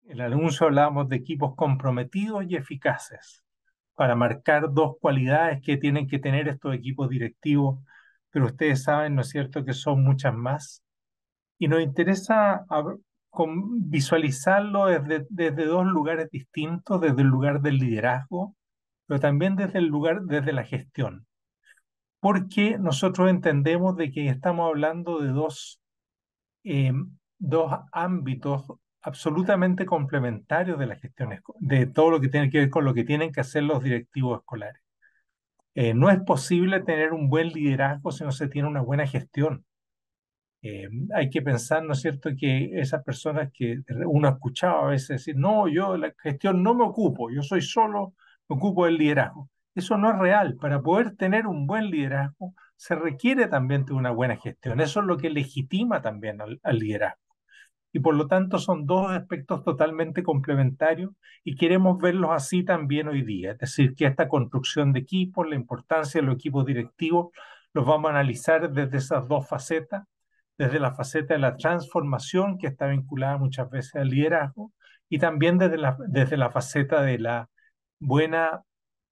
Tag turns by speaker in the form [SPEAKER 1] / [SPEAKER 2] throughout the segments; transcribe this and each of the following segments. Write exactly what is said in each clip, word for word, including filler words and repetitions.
[SPEAKER 1] En el anuncio hablábamos de equipos comprometidos y eficaces para marcar dos cualidades que tienen que tener estos equipos directivos, pero ustedes saben, ¿no es cierto?, que son muchas más. Y nos interesa a- con- visualizarlo desde, desde dos lugares distintos, desde el lugar del liderazgo, pero también desde el lugar, desde la gestión, porque nosotros entendemos de que estamos hablando de dos eh, dos ámbitos absolutamente complementarios de la gestión, esco- de todo lo que tiene que ver con lo que tienen que hacer los directivos escolares. Eh, no es posible tener un buen liderazgo si no se tiene una buena gestión. Eh, hay que pensar, ¿no es cierto?, que esas personas que uno ha escuchado a veces decir, no, yo de la gestión no me ocupo, yo soy solo, me ocupo del liderazgo. Eso no es real. Para poder tener un buen liderazgo se requiere también de una buena gestión. Eso es lo que legitima también al al liderazgo y por lo tanto son dos aspectos totalmente complementarios y queremos verlos así también hoy día. Es decir, que esta construcción de equipos, la importancia de los equipos directivos, los vamos a analizar desde esas dos facetas, desde la faceta de la transformación que está vinculada muchas veces al liderazgo y también desde la, desde la faceta de la buena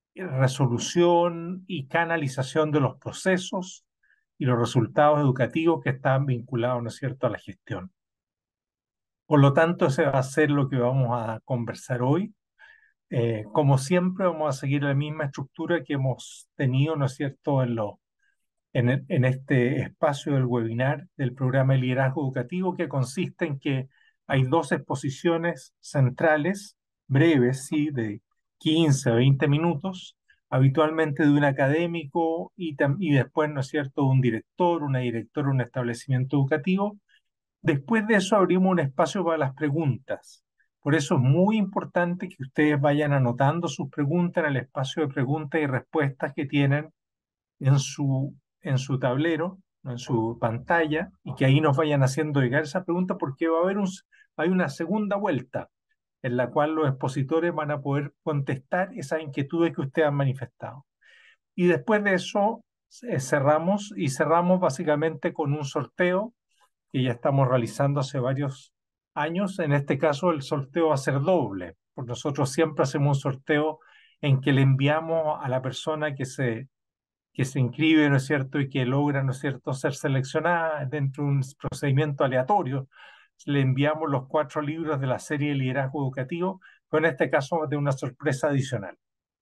[SPEAKER 1] resolución y canalización de los procesos y los resultados educativos que están vinculados, ¿no es cierto?, a la gestión. Por lo tanto, ese va a ser lo que vamos a conversar hoy. Eh, como siempre, vamos a seguir la misma estructura que hemos tenido, ¿no es cierto?, en, lo, en, el- en este espacio del webinar del programa de liderazgo educativo, que consiste en que hay dos exposiciones centrales, breves, sí, de quince a veinte minutos, habitualmente de un académico y, tam- y después, ¿no es cierto?, de un director, una directora de un establecimiento educativo. Después de eso abrimos un espacio para las preguntas. Por eso es muy importante que ustedes vayan anotando sus preguntas en el espacio de preguntas y respuestas que tienen en su, en su tablero, en su pantalla, y que ahí nos vayan haciendo llegar esas preguntas porque va a haber un, hay una segunda vuelta en la cual los expositores van a poder contestar esas inquietudes que ustedes han manifestado. Y después de eso eh, cerramos y cerramos básicamente con un sorteo que ya estamos realizando hace varios años. En este caso, el sorteo va a ser doble, porque nosotros siempre hacemos un sorteo en que le enviamos a la persona que se, que se inscribe, ¿no es cierto?, y que logra, ¿no es cierto?, ser seleccionada dentro de un procedimiento aleatorio. Le enviamos los cuatro libros de la serie de liderazgo educativo, pero en este caso de una sorpresa adicional.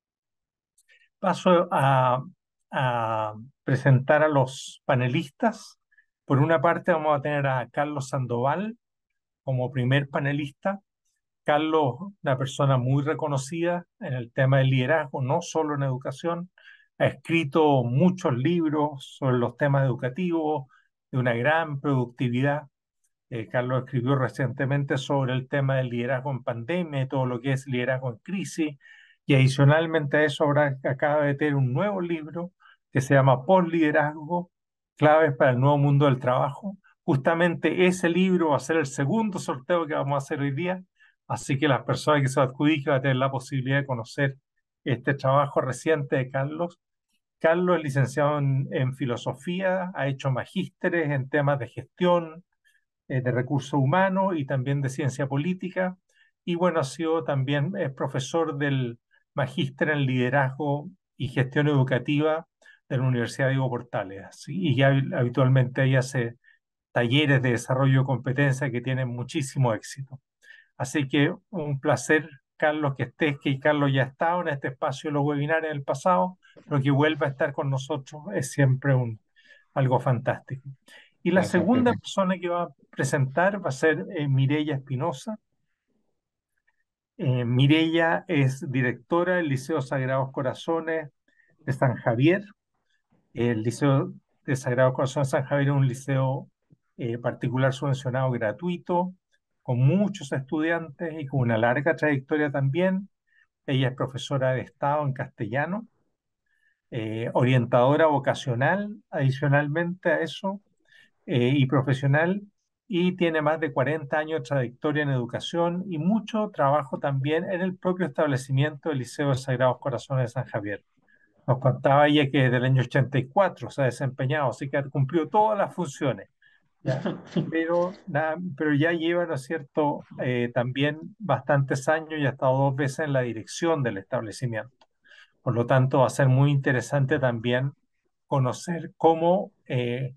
[SPEAKER 1] Paso a, a presentar a los panelistas. Por una parte vamos a tener a Carlos Sandoval como primer panelista. Carlos, una persona muy reconocida en el tema del liderazgo, no solo en educación, ha escrito muchos libros sobre los temas educativos, de una gran productividad. Eh, Carlos escribió recientemente sobre el tema del liderazgo en pandemia y todo lo que es liderazgo en crisis. Y adicionalmente a eso, ahora acaba de tener un nuevo libro que se llama Postliderazgo, claves para el nuevo mundo del trabajo. Justamente ese libro va a ser el segundo sorteo que vamos a hacer hoy día. Así que las personas que se adjudiquen van a tener la posibilidad de conocer este trabajo reciente de Carlos. Carlos es licenciado en, en filosofía, ha hecho magísteres en temas de gestión, eh, de recursos humanos y también de ciencia política. Y bueno, ha sido también eh, profesor del magíster en liderazgo y gestión educativa de la Universidad Diego Portales. Así, y ya habitualmente ella hace talleres de desarrollo de competencia que tienen muchísimo éxito. Así que un placer, Carlos, que estés, que Carlos ya ha estado en este espacio de los webinars en el pasado, pero que vuelva a estar con nosotros es siempre un, algo fantástico. Y la
[SPEAKER 2] Gracias,
[SPEAKER 1] segunda
[SPEAKER 2] Pepe.
[SPEAKER 1] persona que va a presentar va a ser eh, Mireya Espinosa. Eh, Mireya es directora del Liceo Sagrados Corazones de San Javier. El Liceo de Sagrados Corazones de San Javier es un liceo eh, particular subvencionado gratuito, con muchos estudiantes y con una larga trayectoria también. Ella es profesora de Estado en castellano, eh, orientadora vocacional, adicionalmente a eso, eh, y profesional, y tiene más de cuarenta años de trayectoria en educación y mucho trabajo también en el propio establecimiento del Liceo de Sagrados Corazones de San Javier. Nos contaba ella que desde el año ochenta y cuatro se ha desempeñado, así que ha cumplido todas las funciones, ya. Pero, nada, pero ya lleva, ¿no es cierto?, eh, también bastantes años y ha estado dos veces en la dirección del establecimiento. Por lo tanto, va a ser muy interesante también conocer cómo eh,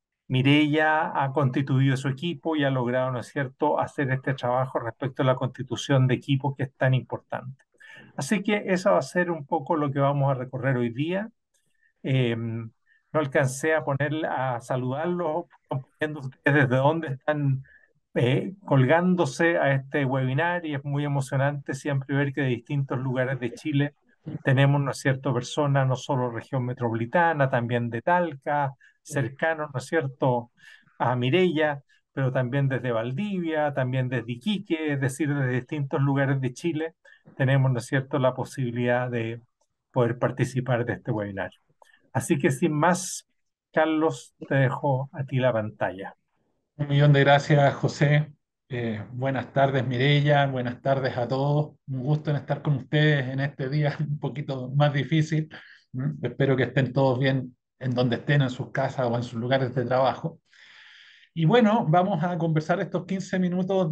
[SPEAKER 1] Mireia ha constituido su equipo y ha logrado, ¿no es cierto?, hacer este trabajo respecto a la constitución de equipo que es tan importante. Así que eso va a ser un poco lo que vamos a recorrer hoy día. Eh, no alcancé a poner, a saludarlos, compartiendo ustedes desde dónde están eh, colgándose a este webinar y es muy emocionante siempre ver que de distintos lugares de Chile tenemos, ¿no es cierto?, personas, no solo región metropolitana, también de Talca, cercanos, ¿no es cierto?, a Mireia, pero también desde Valdivia, también desde Iquique, es decir, desde distintos lugares de Chile tenemos, ¿no es cierto?, la posibilidad de poder participar de este webinar. Así que sin más, Carlos, te dejo a ti la pantalla.
[SPEAKER 2] Un millón de gracias, José. Eh, buenas tardes, Mireya. Buenas tardes a todos. Un gusto en estar con ustedes en este día un poquito más difícil. Mm, Espero que estén todos bien en donde estén, en sus casas o en sus lugares de trabajo. Y bueno, vamos a conversar estos quince minutos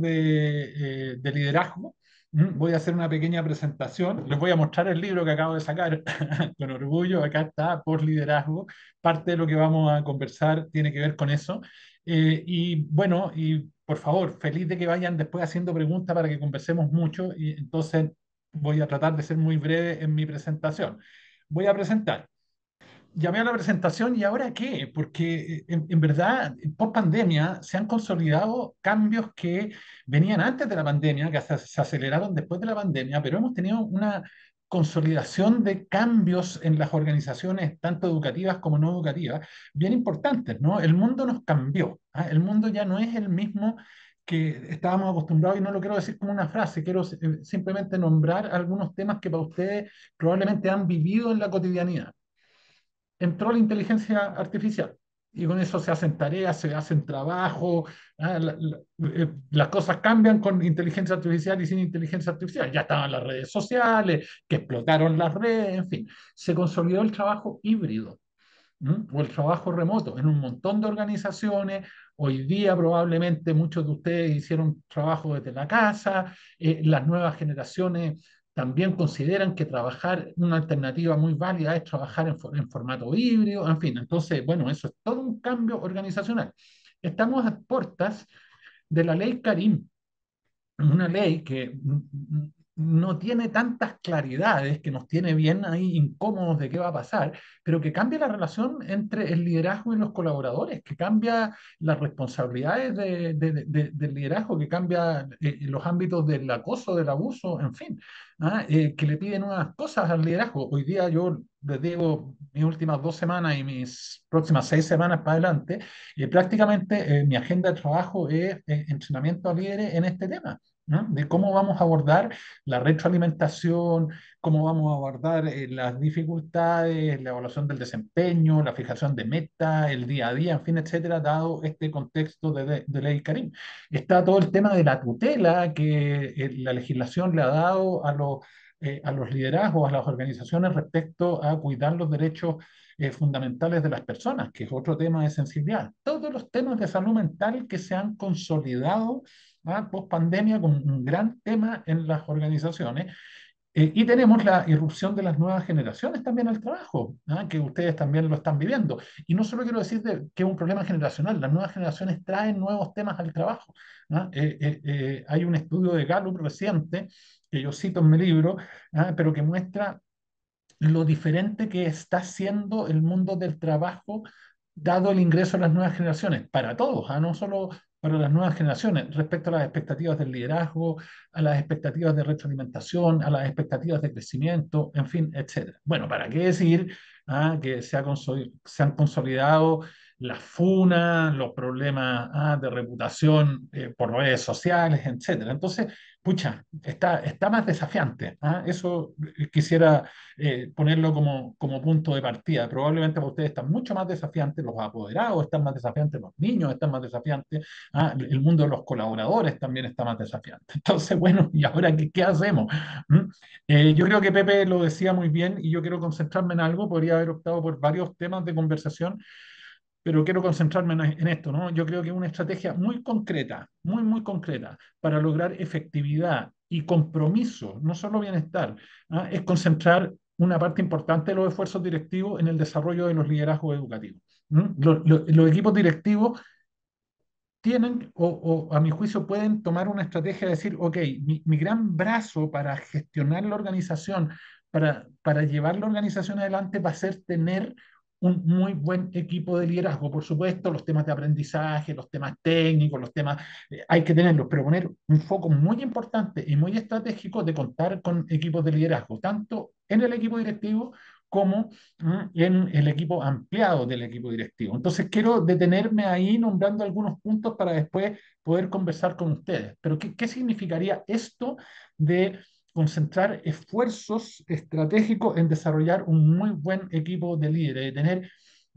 [SPEAKER 2] de, eh, de liderazgo. Mm, Voy a hacer una pequeña presentación. Les voy a mostrar el libro que acabo de sacar con orgullo. Acá está, por liderazgo. Parte de lo que vamos a conversar tiene que ver con eso. Eh, y bueno, y por favor, feliz de que vayan después haciendo preguntas para que conversemos mucho. Y entonces voy a tratar de ser muy breve en mi presentación. Voy a presentar. Llamé a la presentación y ¿ahora qué? Porque eh, en, en verdad, post pandemia se han consolidado cambios que venían antes de la pandemia, que se, se aceleraron después de la pandemia, pero hemos tenido una consolidación de cambios en las organizaciones, tanto educativas como no educativas, bien importantes, ¿no? El mundo nos cambió, ¿ah? El mundo ya no es el mismo que estábamos acostumbrados, y no lo quiero decir como una frase, quiero eh, simplemente nombrar algunos temas que para ustedes probablemente han vivido en la cotidianidad. Entró la inteligencia artificial y con eso se hacen tareas, se hacen trabajo, ah, la- la- eh, las cosas cambian con inteligencia artificial y sin inteligencia artificial. Ya estaban las redes sociales, que explotaron las redes, en fin, se consolidó el trabajo híbrido. ¿M? O el trabajo remoto en un montón de organizaciones. Hoy día probablemente muchos de ustedes hicieron trabajo desde la casa. Eh, las nuevas generaciones también consideran que trabajar, una alternativa muy válida es trabajar en, for- en formato híbrido, en fin. Entonces, bueno, eso es todo un cambio organizacional. Estamos a puertas de la ley Karim, una ley que mm, no tiene tantas claridades, que nos tiene bien ahí incómodos de qué va a pasar, pero que cambia la relación entre el liderazgo y los colaboradores, que cambia las responsabilidades de- de- de- del liderazgo, que cambia eh, los ámbitos del acoso, del abuso, en fin, ¿ah? Eh, que le piden unas cosas al liderazgo. Hoy día yo les digo, mis últimas dos semanas y mis próximas seis semanas para adelante, eh, prácticamente eh, mi agenda de trabajo es eh, entrenamiento a líderes en este tema, ¿no? De cómo vamos a abordar la retroalimentación, cómo vamos a abordar eh, las dificultades, la evaluación del desempeño, la fijación de metas, el día a día, en fin, etcétera, dado este contexto de, de, de ley Karim. Está todo el tema de la tutela que eh, la legislación le ha dado a los, eh, a los liderazgos, a las organizaciones respecto a cuidar los derechos eh, fundamentales de las personas, que es otro tema de sensibilidad. Todos los temas de salud mental que se han consolidado, ¿ah?, post pandemia como un gran tema en las organizaciones. Eh, y tenemos la irrupción de las nuevas generaciones también al trabajo, ¿ah?, que ustedes también lo están viviendo. Y no solo quiero decir de, que es un problema generacional, las nuevas generaciones traen nuevos temas al trabajo, ¿ah? Eh, eh, eh, hay un estudio de Gallup reciente, que yo cito en mi libro, ¿ah?, pero que muestra lo diferente que está siendo el mundo del trabajo dado el ingreso de las nuevas generaciones, para todos, ¿ah? No solo para las nuevas generaciones, respecto a las expectativas del liderazgo, a las expectativas de retroalimentación, a las expectativas de crecimiento, en fin, etcétera. Bueno, ¿para qué decir ah, que se, ha consoli- se han consolidado las funas, los problemas ah, de reputación eh, por redes sociales, etcétera? Entonces, pucha, está, está más desafiante. ¿Ah? Eso eh, quisiera eh, ponerlo como, como punto de partida. Probablemente para ustedes están mucho más desafiantes los apoderados, están más desafiantes los niños, están más desafiantes, ah, el mundo de los colaboradores también está más desafiante. Entonces, bueno, ¿y ahora qué, qué hacemos? ¿Mm? Eh, yo creo que Pepe lo decía muy bien y yo quiero concentrarme en algo, podría haber optado por varios temas de conversación, pero quiero concentrarme en, en esto, ¿no? Yo creo que una estrategia muy concreta, muy, muy concreta, para lograr efectividad y compromiso, no solo bienestar, ¿ah? Es concentrar una parte importante de los esfuerzos directivos en el desarrollo de los liderazgos educativos. ¿Mm? Los, los- los equipos directivos tienen, o, o, a mi juicio, pueden tomar una estrategia de decir, ok, mi, mi gran brazo para gestionar la organización, para, para llevar la organización adelante, va a ser tener un muy buen equipo de liderazgo. Por supuesto, los temas de aprendizaje, los temas técnicos, los temas, eh, hay que tenerlos, pero poner un foco muy importante y muy estratégico de contar con equipos de liderazgo, tanto en el equipo directivo como ¿m? En el equipo ampliado del equipo directivo. Entonces, quiero detenerme ahí nombrando algunos puntos para después poder conversar con ustedes. Pero, ¿qué, qué significaría esto de concentrar esfuerzos estratégicos en desarrollar un muy buen equipo de líderes, de tener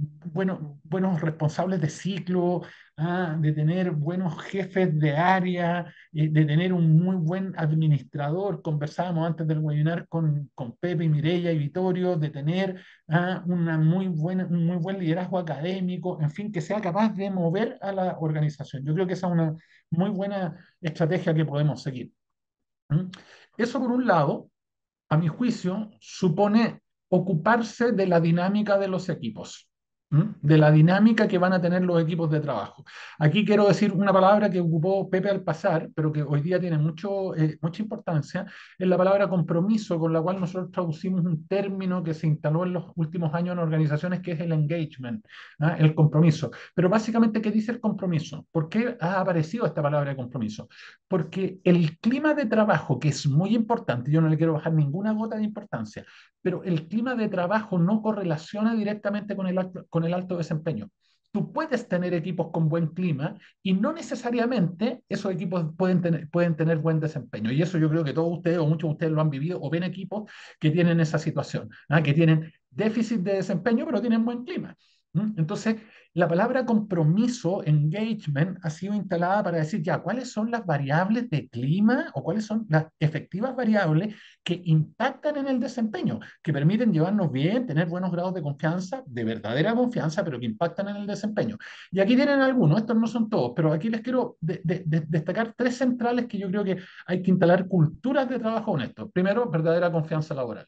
[SPEAKER 2] bueno, buenos responsables de ciclo, ah, de tener buenos jefes de área, eh, de tener un muy buen administrador? Conversábamos antes del webinar con, con Pepe, y Mireia y Vittorio, de tener ah, una muy buena, un muy buen liderazgo académico, en fin, que sea capaz de mover a la organización. Yo creo que esa es una muy buena estrategia que podemos seguir. ¿Mm? Eso por un lado, a mi juicio, supone ocuparse de la dinámica de los equipos, ¿m? De la dinámica que van a tener los equipos de trabajo. Aquí quiero decir una palabra que ocupó Pepe al pasar, pero que hoy día tiene mucho, eh, mucha importancia, es la palabra compromiso, con la cual nosotros traducimos un término que se instaló en los últimos años en organizaciones, que es el engagement, ¿ah? El compromiso. Pero básicamente, ¿qué dice el compromiso? ¿Por qué ha aparecido esta palabra de compromiso? Porque el clima de trabajo, que es muy importante, yo no le quiero bajar ninguna gota de importancia, pero el clima de trabajo no correlaciona directamente con el alto, con el alto desempeño. Tú puedes tener equipos con buen clima y no necesariamente esos equipos pueden tener, pueden tener buen desempeño. Y eso yo creo que todos ustedes o muchos de ustedes lo han vivido o ven equipos que tienen esa situación, ¿ah? Que tienen déficit de desempeño, pero tienen buen clima. ¿Mm? Entonces, la palabra compromiso, engagement, ha sido instalada para decir ya cuáles son las variables de clima o cuáles son las efectivas variables que impactan en el desempeño, que permiten llevarnos bien, tener buenos grados de confianza, de verdadera confianza, pero que impactan en el desempeño. Y aquí tienen algunos, estos no son todos, pero aquí les quiero de, de, de destacar tres centrales que yo creo que hay que instalar culturas de trabajo honesto. Primero, verdadera confianza laboral.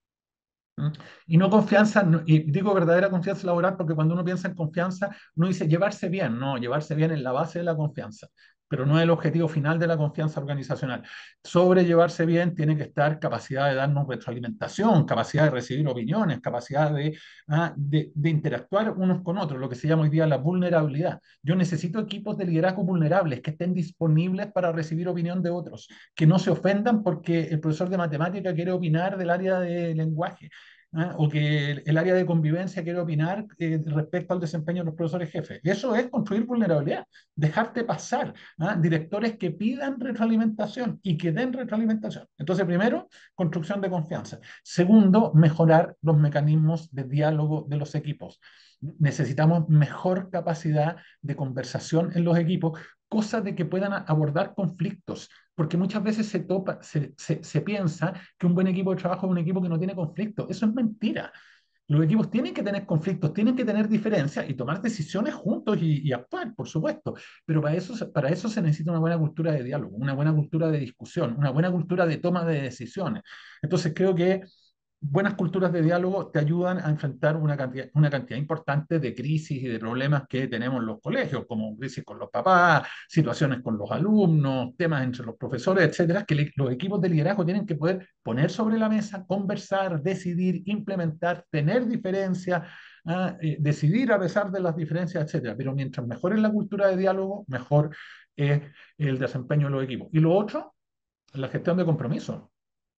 [SPEAKER 2] ¿Mm? Y no confianza, no- y digo verdadera confianza laboral porque cuando uno piensa en confianza, uno dice llevarse bien, no, llevarse bien es la base de la confianza, pero no es el objetivo final de la confianza organizacional. Sobre llevarse bien tiene que estar capacidad de darnos retroalimentación, capacidad de recibir opiniones, capacidad de, ah, de, de interactuar unos con otros, lo que se llama hoy día la vulnerabilidad. Yo necesito equipos de liderazgo vulnerables que estén disponibles para recibir opinión de otros, que no se ofendan porque el profesor de matemática quiere opinar del área de lenguaje, ¿ah? O que el, el, área de convivencia quiere opinar eh, respecto al desempeño de los profesores jefes. Eso es construir vulnerabilidad, dejarte pasar, ¿ah? Directores que pidan retroalimentación y que den retroalimentación. Entonces, primero, construcción de confianza. Segundo, mejorar los mecanismos de diálogo de los equipos. Necesitamos mejor capacidad de conversación en los equipos, cosa de que puedan abordar conflictos, porque muchas veces se, topa, se, se, se piensa que un buen equipo de trabajo es un equipo que no tiene conflictos. Eso es mentira. Los equipos tienen que tener conflictos, tienen que tener diferencias y tomar decisiones juntos y, y actuar, por supuesto. Pero para eso, para eso se necesita una buena cultura de diálogo, una buena cultura de discusión, una buena cultura de toma de decisiones. Entonces creo que buenas culturas de diálogo te ayudan a enfrentar una cantidad, una cantidad importante de crisis y de problemas que tenemos en los colegios, como crisis con los papás, situaciones con los alumnos, temas entre los profesores, etcétera, que le, los equipos de liderazgo tienen que poder poner sobre la mesa, conversar, decidir, implementar, tener diferencias, ah, eh, decidir a pesar de las diferencias, etcétera. Pero mientras mejor es la cultura de diálogo, mejor es el desempeño de los equipos. Y lo otro, la gestión de compromiso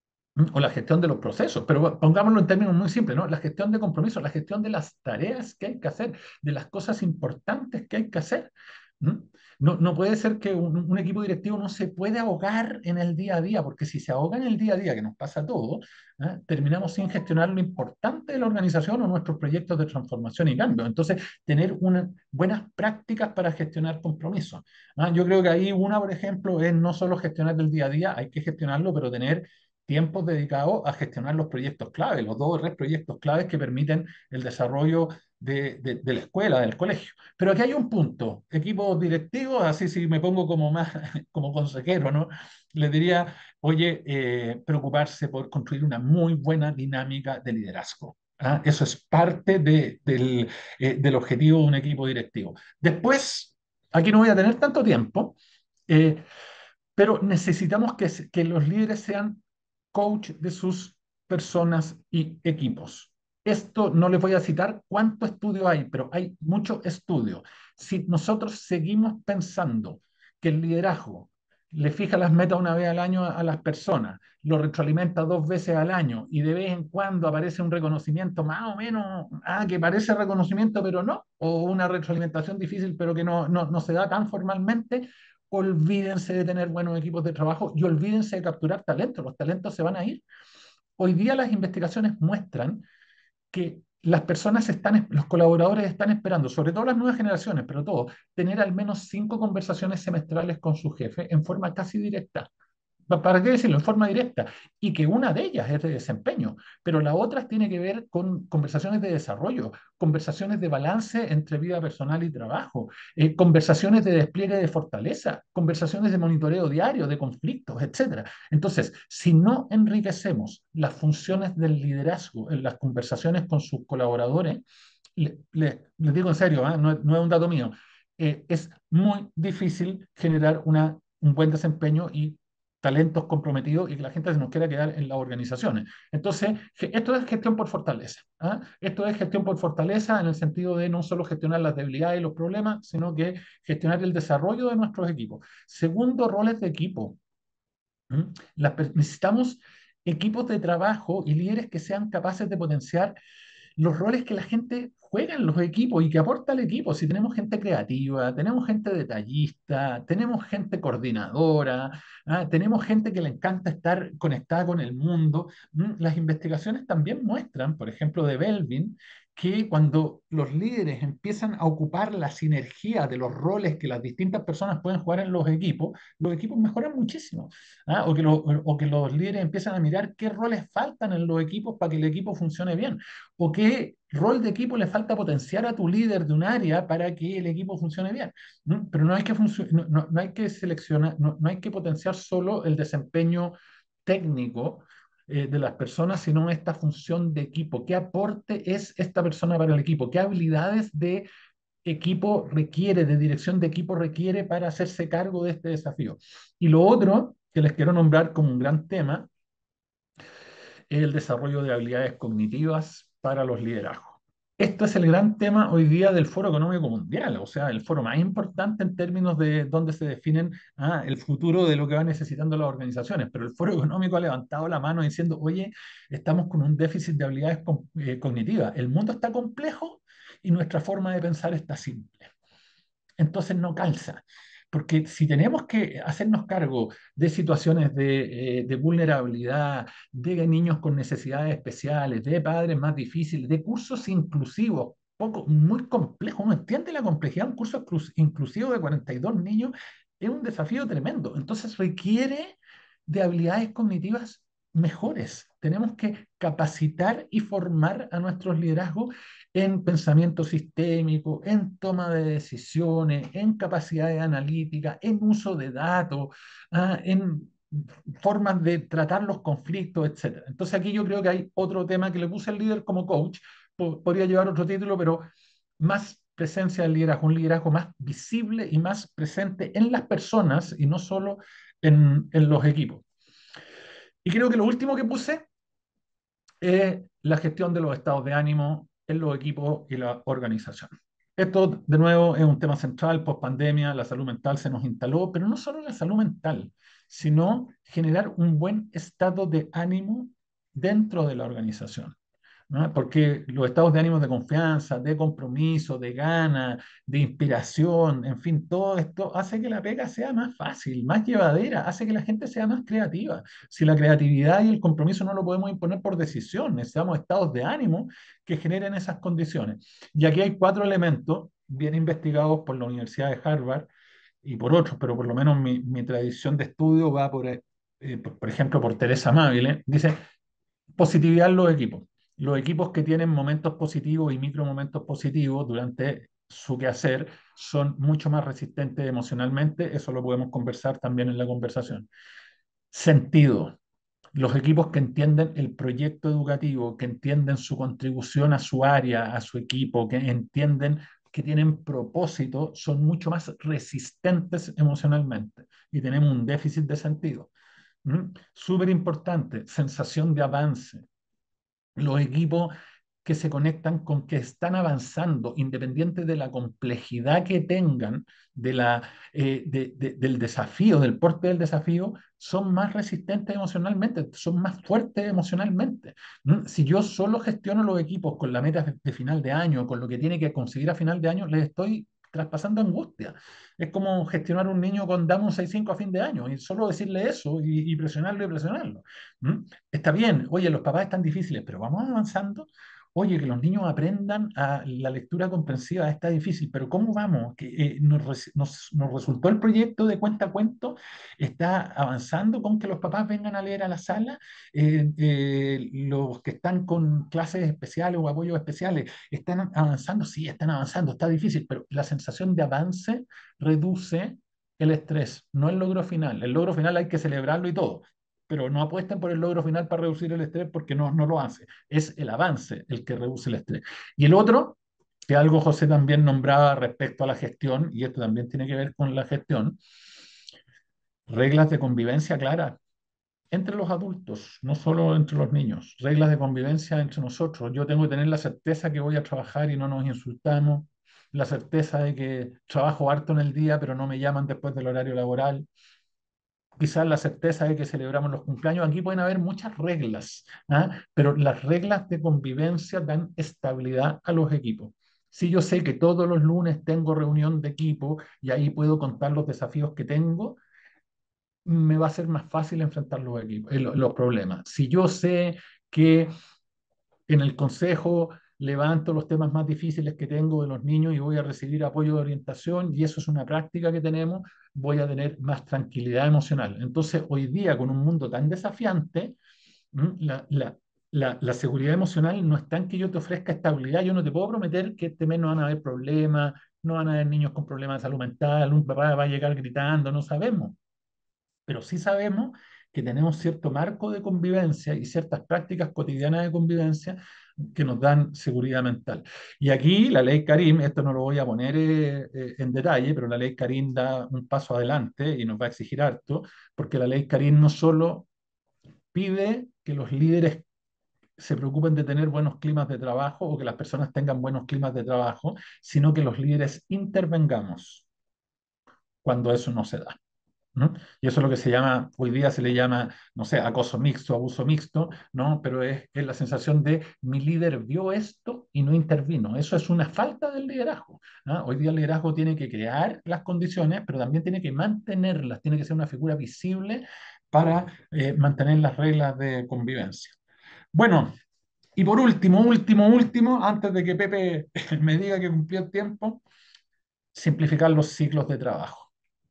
[SPEAKER 2] o la gestión de los procesos, pero pongámoslo en términos muy simples, ¿no? La gestión de compromisos, la gestión de las tareas que hay que hacer, de las cosas importantes que hay que hacer. ¿Mm? No, no puede ser que un, un equipo directivo no se puede ahogar en el día a día, porque si se ahoga en el día a día, que nos pasa a todos, ¿ah? Terminamos sin gestionar lo importante de la organización o nuestros proyectos de transformación y cambio. Entonces, tener unas buenas prácticas para gestionar compromisos. ¿Ah? Yo creo que ahí una, por ejemplo, es no solo gestionar el día a día, hay que gestionarlo, pero tener tiempos dedicados a gestionar los proyectos clave, los dos o tres proyectos claves que permiten el desarrollo de, de, de la escuela, del colegio. Pero aquí hay un punto, equipos directivos, así si me pongo como más como consejero, ¿no? Les diría, oye, eh, preocuparse por construir una muy buena dinámica de liderazgo. ¿Ah? Eso es parte de, del, eh, del objetivo de un equipo directivo. Después, aquí no voy a tener tanto tiempo, eh, pero necesitamos que, que los líderes sean coach de sus personas y equipos. Esto no les voy a citar cuánto estudio hay, pero hay mucho estudio. Si nosotros seguimos pensando que el liderazgo le fija las metas una vez al año a las personas, lo retroalimenta dos veces al año y de vez en cuando aparece un reconocimiento más o menos, ah, que parece reconocimiento pero no, o una retroalimentación difícil pero que no, no, no se da tan formalmente, olvídense de tener buenos equipos de trabajo y olvídense de capturar talentos. Los talentos se van a ir. Hoy día las investigaciones muestran que las personas están, los colaboradores están esperando, sobre todo las nuevas generaciones, pero todo, tener al menos cinco conversaciones semestrales con su jefe en forma casi directa. ¿Para qué decirlo? En forma directa. Y que una de ellas es de desempeño, pero la otra tiene que ver con conversaciones de desarrollo, conversaciones de balance entre vida personal y trabajo, eh, conversaciones de despliegue de fortaleza, conversaciones de monitoreo diario, de conflictos, etcétera. Entonces, si no enriquecemos las funciones del liderazgo en las conversaciones con sus colaboradores, le, le, les digo en serio, ¿eh? no, no, es un dato mío, eh, es muy difícil generar una, un buen desempeño y talentos comprometidos y que la gente se nos quiera quedar en las organizaciones. Entonces, esto es gestión por fortaleza. ¿eh? Esto es gestión por fortaleza en el sentido de no solo gestionar las debilidades y los problemas, sino que gestionar el desarrollo de nuestros equipos. Segundo, roles de equipo. ¿Mm? Las, necesitamos equipos de trabajo y líderes que sean capaces de potenciar los roles que la gente juega en los equipos y que aporta al equipo. Si tenemos gente creativa, tenemos gente detallista, tenemos gente coordinadora, ¿ah? Tenemos gente que le encanta estar conectada con el mundo. ¿Mm? Las investigaciones también muestran, por ejemplo, de Belvin, que cuando los líderes empiezan a ocupar la sinergia de los roles que las distintas personas pueden jugar en los equipos, los equipos mejoran muchísimo. ¿Ah? O, que lo, o que los líderes empiezan a mirar qué roles faltan en los equipos para que el equipo funcione bien o qué rol de equipo le falta potenciar a tu líder de un área para que el equipo funcione bien. ¿No? Pero no hay que, no, no, no hay que seleccionar, no, no, hay que potenciar solo el desempeño técnico eh, de las personas, sino esta función de equipo. ¿Qué aporte es esta persona para el equipo? ¿Qué habilidades de equipo requiere, de dirección de equipo requiere para hacerse cargo de este desafío? Y lo otro que les quiero nombrar como un gran tema es el desarrollo de habilidades cognitivas para los liderazgos. Esto es el gran tema hoy día del Foro Económico Mundial, o sea, el foro más importante en términos de dónde se definen ah, el futuro de lo que van necesitando las organizaciones. Pero el Foro Económico ha levantado la mano diciendo, oye, estamos con un déficit de habilidades co eh, cognitivas. El mundo está complejo y nuestra forma de pensar está simple. Entonces no calza. Porque si tenemos que hacernos cargo de situaciones de, eh, de, vulnerabilidad, de niños con necesidades especiales, de padres más difíciles, de cursos inclusivos, poco, muy complejo, uno entiende la complejidad de un curso inclusivo de cuarenta y dos niños, es un desafío tremendo. Entonces requiere de habilidades cognitivas mejores. Tenemos que capacitar y formar a nuestros liderazgos en pensamiento sistémico, en toma de decisiones, en capacidades analíticas, en uso de datos, ah, en formas de tratar los conflictos, etcétera. Entonces aquí yo creo que hay otro tema que le puse al líder como coach, podría llevar otro título, pero más presencia del liderazgo, un liderazgo más visible y más presente en las personas y no solo en, en los equipos. Y creo que lo último que puse es la gestión de los estados de ánimo en los equipos y la organización. Esto, de nuevo, es un tema central, post pandemia, la salud mental se nos instaló, pero no solo la salud mental, sino generar un buen estado de ánimo dentro de la organización. ¿No? Porque los estados de ánimo de confianza, de compromiso, de gana, de inspiración, en fin, todo esto hace que la pega sea más fácil, más llevadera, hace que la gente sea más creativa. Si la creatividad y el compromiso no lo podemos imponer por decisión, necesitamos estados de ánimo que generen esas condiciones. Y aquí hay cuatro elementos bien investigados por la Universidad de Harvard y por otros, pero por lo menos mi, mi tradición de estudio va por, eh, por, por ejemplo, por Teresa Amabile, dice positividad en los equipos. Los equipos que tienen momentos positivos y micromomentos positivos durante su quehacer son mucho más resistentes emocionalmente. Eso lo podemos conversar también en la conversación. Sentido. Los equipos que entienden el proyecto educativo, que entienden su contribución a su área, a su equipo, que entienden que tienen propósito, son mucho más resistentes emocionalmente y tenemos un déficit de sentido. ¿Mm? Súper importante, sensación de avance. Los equipos que se conectan con que están avanzando, independiente de la complejidad que tengan, de la, eh, de, de, del desafío, del porte del desafío, son más resistentes emocionalmente, son más fuertes emocionalmente. ¿Mm? Si yo solo gestiono los equipos con la meta de, de final de año, con lo que tiene que conseguir a final de año, les estoy traspasando angustia. Es como gestionar un niño con Dame un seis cinco a fin de año y solo decirle eso y, y presionarlo y presionarlo. ¿Mm? Está bien, oye, los papás están difíciles, pero vamos avanzando. Oye, que los niños aprendan a la lectura comprensiva está difícil, pero ¿cómo vamos? Que, eh, nos, res- nos- nos resultó el proyecto de cuenta a cuento, está avanzando con que los papás vengan a leer a la sala, eh, eh, los que están con clases especiales o apoyos especiales, ¿están avanzando? Sí, están avanzando, está difícil, pero la sensación de avance reduce el estrés, no el logro final. El logro final hay que celebrarlo y todo, pero no apuesten por el logro final para reducir el estrés porque no, no lo hace. Es el avance el que reduce el estrés. Y el otro, que algo José también nombraba respecto a la gestión, y esto también tiene que ver con la gestión, reglas de convivencia claras entre los adultos, no solo entre los niños, reglas de convivencia entre nosotros. Yo tengo que tener la certeza que voy a trabajar y no nos insultamos, la certeza de que trabajo harto en el día, pero no me llaman después del horario laboral, quizás la certeza de que celebramos los cumpleaños. Aquí pueden haber muchas reglas, ¿ah? Pero las reglas de convivencia dan estabilidad a los equipos. Si yo sé que todos los lunes tengo reunión de equipo y ahí puedo contar los desafíos que tengo, me va a ser más fácil enfrentar los, equipos, eh, los problemas. Si yo sé que en el consejo levanto los temas más difíciles que tengo de los niños y voy a recibir apoyo de orientación y eso es una práctica que tenemos, voy a tener más tranquilidad emocional. Entonces, hoy día, con un mundo tan desafiante, la, la, la, la seguridad emocional no está en que yo te ofrezca estabilidad. Yo no te puedo prometer que este mes no van a haber problemas, no van a haber niños con problemas de salud mental, un papá va a llegar gritando, no sabemos, pero sí sabemos que tenemos cierto marco de convivencia y ciertas prácticas cotidianas de convivencia que nos dan seguridad mental. Y aquí la ley Karim, esto no lo voy a poner eh, eh, en detalle, pero la ley Karim da un paso adelante y nos va a exigir harto, porque la ley Karim no solo pide que los líderes se preocupen de tener buenos climas de trabajo o que las personas tengan buenos climas de trabajo, sino que los líderes intervengamos cuando eso no se da. ¿No? Y eso es lo que se llama, hoy día se le llama, no sé, acoso mixto, abuso mixto, ¿no? Pero es, es la sensación de mi líder vio esto y no intervino. Eso es una falta del liderazgo, ¿no? Hoy día el liderazgo tiene que crear las condiciones, pero también tiene que mantenerlas, tiene que ser una figura visible para eh, mantener las reglas de convivencia. Bueno, y por último, último, último, antes de que Pepe me diga que cumplió el tiempo, simplificar los ciclos de trabajo.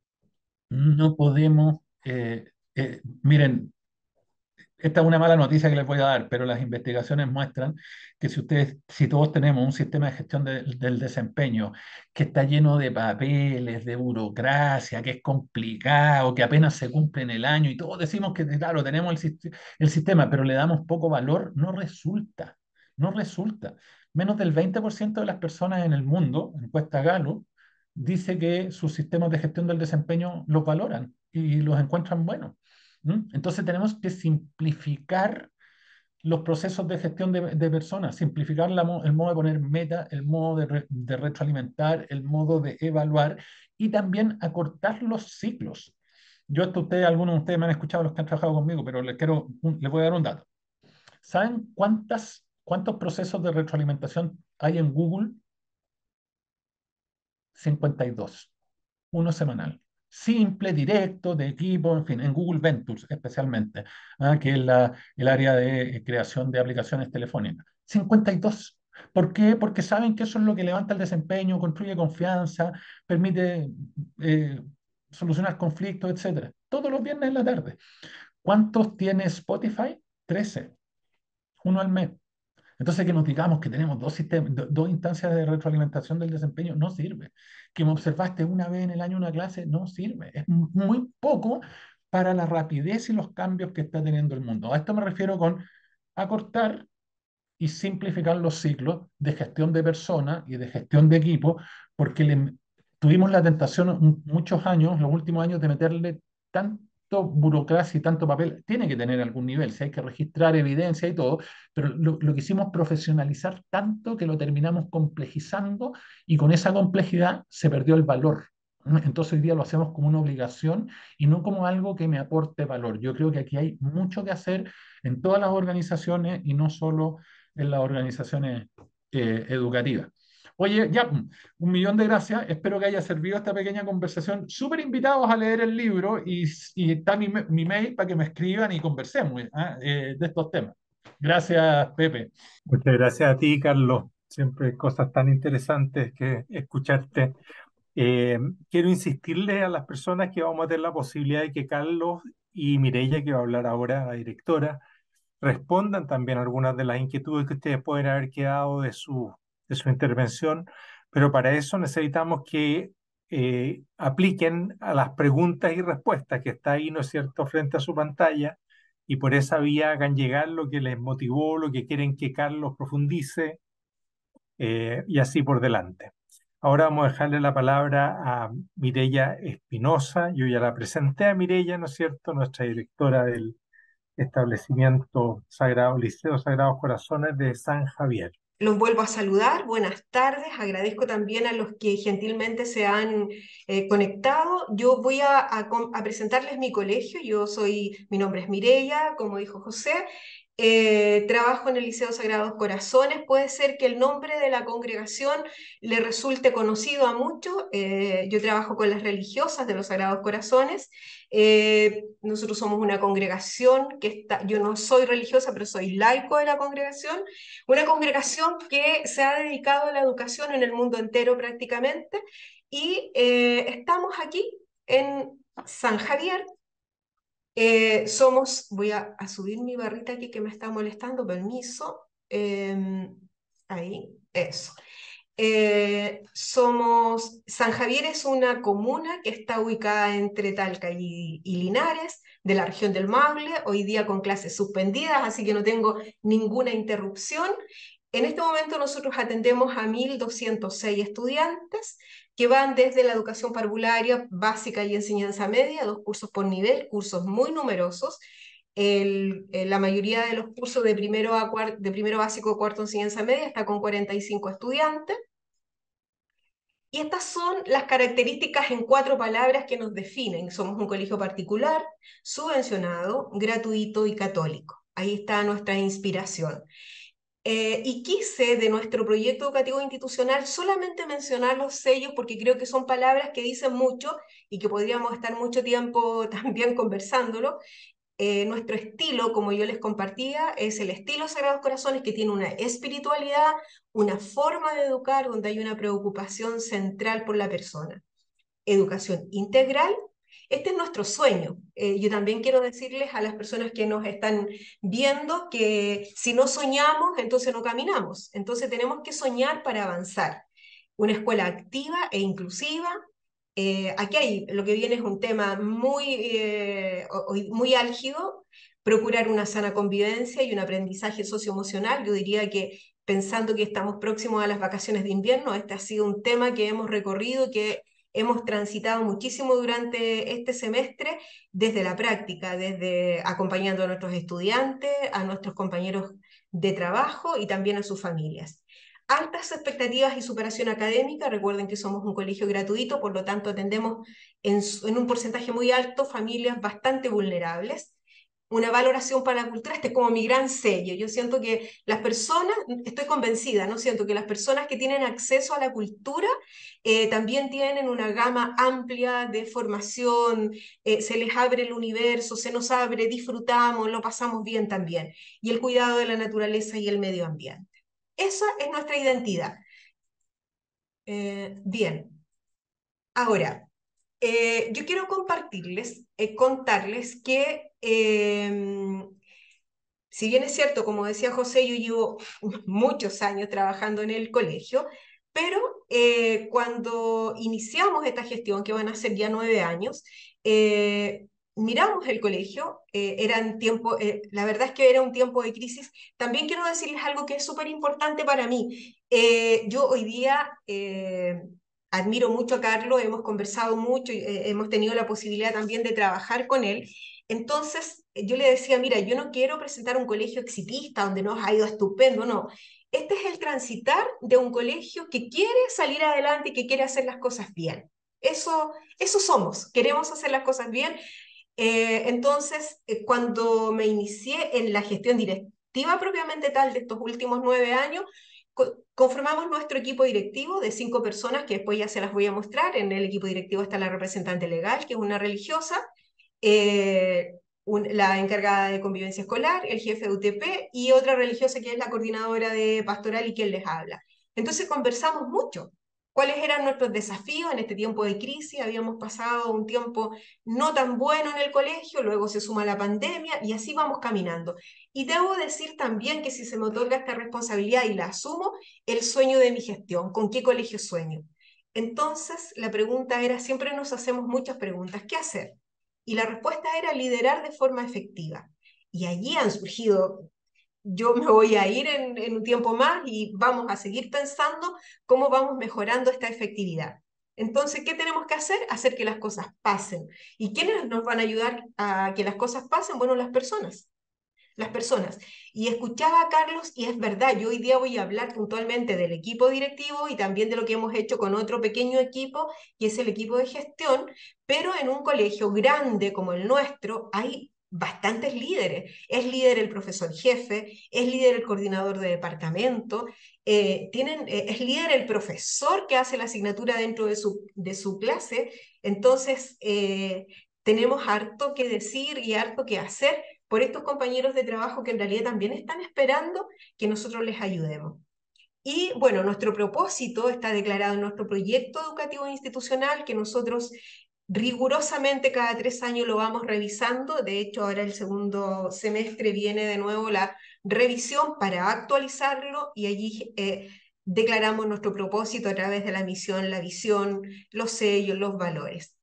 [SPEAKER 2] No podemos, eh, eh, miren, esta es una mala noticia que les voy a dar, pero las investigaciones muestran que si ustedes, si todos tenemos un sistema de gestión de- del desempeño que está lleno de papeles, de burocracia, que es complicado, que apenas se cumple en el año y todos decimos que, claro, tenemos el, sist- el sistema, pero le damos poco valor, no resulta, no resulta. Menos del veinte por ciento de las personas en el mundo, encuesta Gallup, dice que sus sistemas de gestión del desempeño los valoran y los encuentran buenos. ¿Mm? Entonces tenemos que simplificar los procesos de gestión de, de personas, simplificar la el modo de poner meta, el modo de, re, de retroalimentar, el modo de evaluar y también acortar los ciclos. Yo esto ustedes, algunos de ustedes me han escuchado los que han trabajado conmigo, pero les quiero, un, les voy a dar un dato. ¿Saben cuántas, cuántos procesos de retroalimentación hay en Google? Cincuenta y dos, uno semanal. Simple, directo, de equipo, en fin, en Google Ventures especialmente, ¿ah? Que es la, el área de creación de aplicaciones telefónicas. Cincuenta y dos. ¿Por qué? Porque saben que eso es lo que levanta el desempeño, construye confianza, permite eh, solucionar conflictos, etcétera. Todos los viernes en la tarde. ¿Cuántos tiene Spotify? Trece, uno al mes. Entonces, que nos digamos que tenemos dos, sistemas, do- dos instancias de retroalimentación del desempeño no sirve. Que me observaste una vez en el año una clase no sirve. Es mu- muy poco para la rapidez y los cambios que está teniendo el mundo. A esto me refiero con acortar y simplificar los ciclos de gestión de personas y de gestión de equipo, porque le- tuvimos la tentación m- muchos años, los últimos años, de meterle tanto burocracia y tanto papel. Tiene que tener algún nivel, si hay que registrar evidencia y todo, pero lo, lo quisimos profesionalizar tanto que lo terminamos complejizando y con esa complejidad se perdió el valor. ¿No? Entonces hoy día lo hacemos como una obligación y no como algo que me aporte valor. Yo creo que aquí hay mucho que hacer en todas las organizaciones y no solo en las organizaciones eh, educativas. Oye, ya, un millón de gracias. Espero que haya servido esta pequeña conversación. Súper invitados a leer el libro y, y está mi, mi, mail para que me escriban y conversemos ¿eh? Eh, de estos temas. Gracias, Pepe.
[SPEAKER 1] Muchas gracias a ti, Carlos. Siempre cosas tan interesantes que escucharte. Eh, quiero insistirle a las personas que vamos a tener la posibilidad de que Carlos y Mireia, que va a hablar ahora, la directora, respondan también algunas de las inquietudes que ustedes pueden haber quedado de su, de su intervención, pero para eso necesitamos que eh, apliquen a las preguntas y respuestas que está ahí, ¿no es cierto?, frente a su pantalla, y por esa vía hagan llegar lo que les motivó, lo que quieren que Carlos profundice, eh, y así por delante. Ahora vamos a dejarle la palabra a Mireia Espinosa. Yo ya la presenté a Mireia, ¿no es cierto?, nuestra directora del establecimiento Sagrado, Liceo Sagrados Corazones de San Javier.
[SPEAKER 3] Los vuelvo a saludar, buenas tardes, agradezco también a los que gentilmente se han eh, conectado. Yo voy a, a, a, presentarles mi colegio, yo soy, mi nombre es Mireia, como dijo José, eh, trabajo en el Liceo Sagrados Corazones, puede ser que el nombre de la congregación le resulte conocido a muchos, eh, yo trabajo con las religiosas de los Sagrados Corazones, eh, nosotros somos una congregación que está, yo no soy religiosa, pero soy laico de la congregación, una congregación que se ha dedicado a la educación en el mundo entero prácticamente y eh, estamos aquí en San Javier. Eh, somos, voy a, a, subir mi barrita aquí que me está molestando, permiso. Eh, ahí, eso. Eh, somos, San Javier es una comuna que está ubicada entre Talca y, y Linares, de la región del Maule, hoy día con clases suspendidas, así que no tengo ninguna interrupción. En este momento nosotros atendemos a mil doscientos seis estudiantes que van desde la educación parvularia, básica y enseñanza media, dos cursos por nivel, cursos muy numerosos. El, la mayoría de los cursos de primero, a cuarto, de primero básico a cuarto enseñanza media está con cuarenta y cinco estudiantes. Y estas son las características en cuatro palabras que nos definen. Somos un colegio particular, subvencionado, gratuito y católico. Ahí está nuestra inspiración. Eh, y quise de nuestro proyecto educativo institucional solamente mencionar los sellos porque creo que son palabras que dicen mucho y que podríamos estar mucho tiempo también conversándolo. Eh, nuestro estilo, como yo les compartía, es el estilo Sagrados Corazones, que tiene una espiritualidad, una forma de educar donde hay una preocupación central por la persona. Educación integral. Este es nuestro sueño. Eh, yo también quiero decirles a las personas que nos están viendo que si no soñamos, entonces no caminamos. Entonces tenemos que soñar para avanzar. Una escuela activa e inclusiva. Eh, aquí hay, lo que viene es un tema muy, eh, muy álgido, procurar una sana convivencia y un aprendizaje socioemocional. Yo diría que pensando que estamos próximos a las vacaciones de invierno, este ha sido un tema que hemos recorrido, que hemos transitado muchísimo durante este semestre desde la práctica, desde acompañando a nuestros estudiantes, a nuestros compañeros de trabajo y también a sus familias. Altas expectativas y superación académica. Recuerden que somos un colegio gratuito, por lo tanto atendemos en, en un porcentaje muy alto familias bastante vulnerables. Una valoración para la cultura, este es como mi gran sello. Yo siento que las personas, estoy convencida, ¿no? Siento que las personas que tienen acceso a la cultura eh, también tienen una gama amplia de formación, eh, se les abre el universo, se nos abre, disfrutamos, lo pasamos bien también. Y el cuidado de la naturaleza y el medio ambiente. Esa es nuestra identidad. Eh, bien. Ahora, eh, yo quiero compartirles, eh, contarles que eh, si bien es cierto, como decía José, yo llevo muchos años trabajando en el colegio, pero eh, cuando iniciamos esta gestión, que van a ser ya nueve años, eh, miramos el colegio, eh, eran tiempo, eh, la verdad es que era un tiempo de crisis. También quiero decirles algo que es súper importante para mí. Eh, yo hoy día eh, admiro mucho a Carlos, hemos conversado mucho, y, eh, hemos tenido la posibilidad también de trabajar con él. Entonces, yo le decía, mira, yo no quiero presentar un colegio exitista donde nos ha ido estupendo, no. Este es el transitar de un colegio que quiere salir adelante y que quiere hacer las cosas bien. Eso, eso somos, queremos hacer las cosas bien. Eh, entonces, eh, cuando me inicié en la gestión directiva propiamente tal de estos últimos nueve años, co conformamos nuestro equipo directivo de cinco personas, que después ya se las voy a mostrar. En el equipo directivo está la representante legal, que es una religiosa, eh, un, la encargada de convivencia escolar, el jefe de U T P y otra religiosa que es la coordinadora de pastoral y quien les habla. Entonces conversamos mucho. ¿Cuáles eran nuestros desafíos en este tiempo de crisis? Habíamos pasado un tiempo no tan bueno en el colegio, luego se suma la pandemia y así vamos caminando. Y debo decir también que si se me otorga esta responsabilidad y la asumo, el sueño de mi gestión, ¿con qué colegio sueño? Entonces la pregunta era, siempre nos hacemos muchas preguntas, ¿qué hacer? Y la respuesta era liderar de forma efectiva. Y allí han surgido, yo me voy a ir en, en un tiempo más y vamos a seguir pensando cómo vamos mejorando esta efectividad. Entonces, ¿qué tenemos que hacer? Hacer que las cosas pasen. ¿Y quiénes nos van a ayudar a que las cosas pasen? Bueno, las personas. Las personas. Y escuchaba a Carlos y es verdad, yo hoy día voy a hablar puntualmente del equipo directivo y también de lo que hemos hecho con otro pequeño equipo, que es el equipo de gestión, pero en un colegio grande como el nuestro hay bastantes líderes. Es líder el profesor jefe, es líder el coordinador de departamento, eh, tienen, eh, es líder el profesor que hace la asignatura dentro de su, de su clase. Entonces, eh, tenemos harto que decir y harto que hacer por estos compañeros de trabajo que en realidad también están esperando que nosotros les ayudemos. Y bueno, nuestro propósito está declarado en nuestro proyecto educativo institucional, que nosotros rigurosamente cada tres años lo vamos revisando. De hecho, ahora el segundo semestre viene de nuevo la revisión para actualizarlo y allí eh, declaramos nuestro propósito a través de la misión, la visión, los sellos, los valores.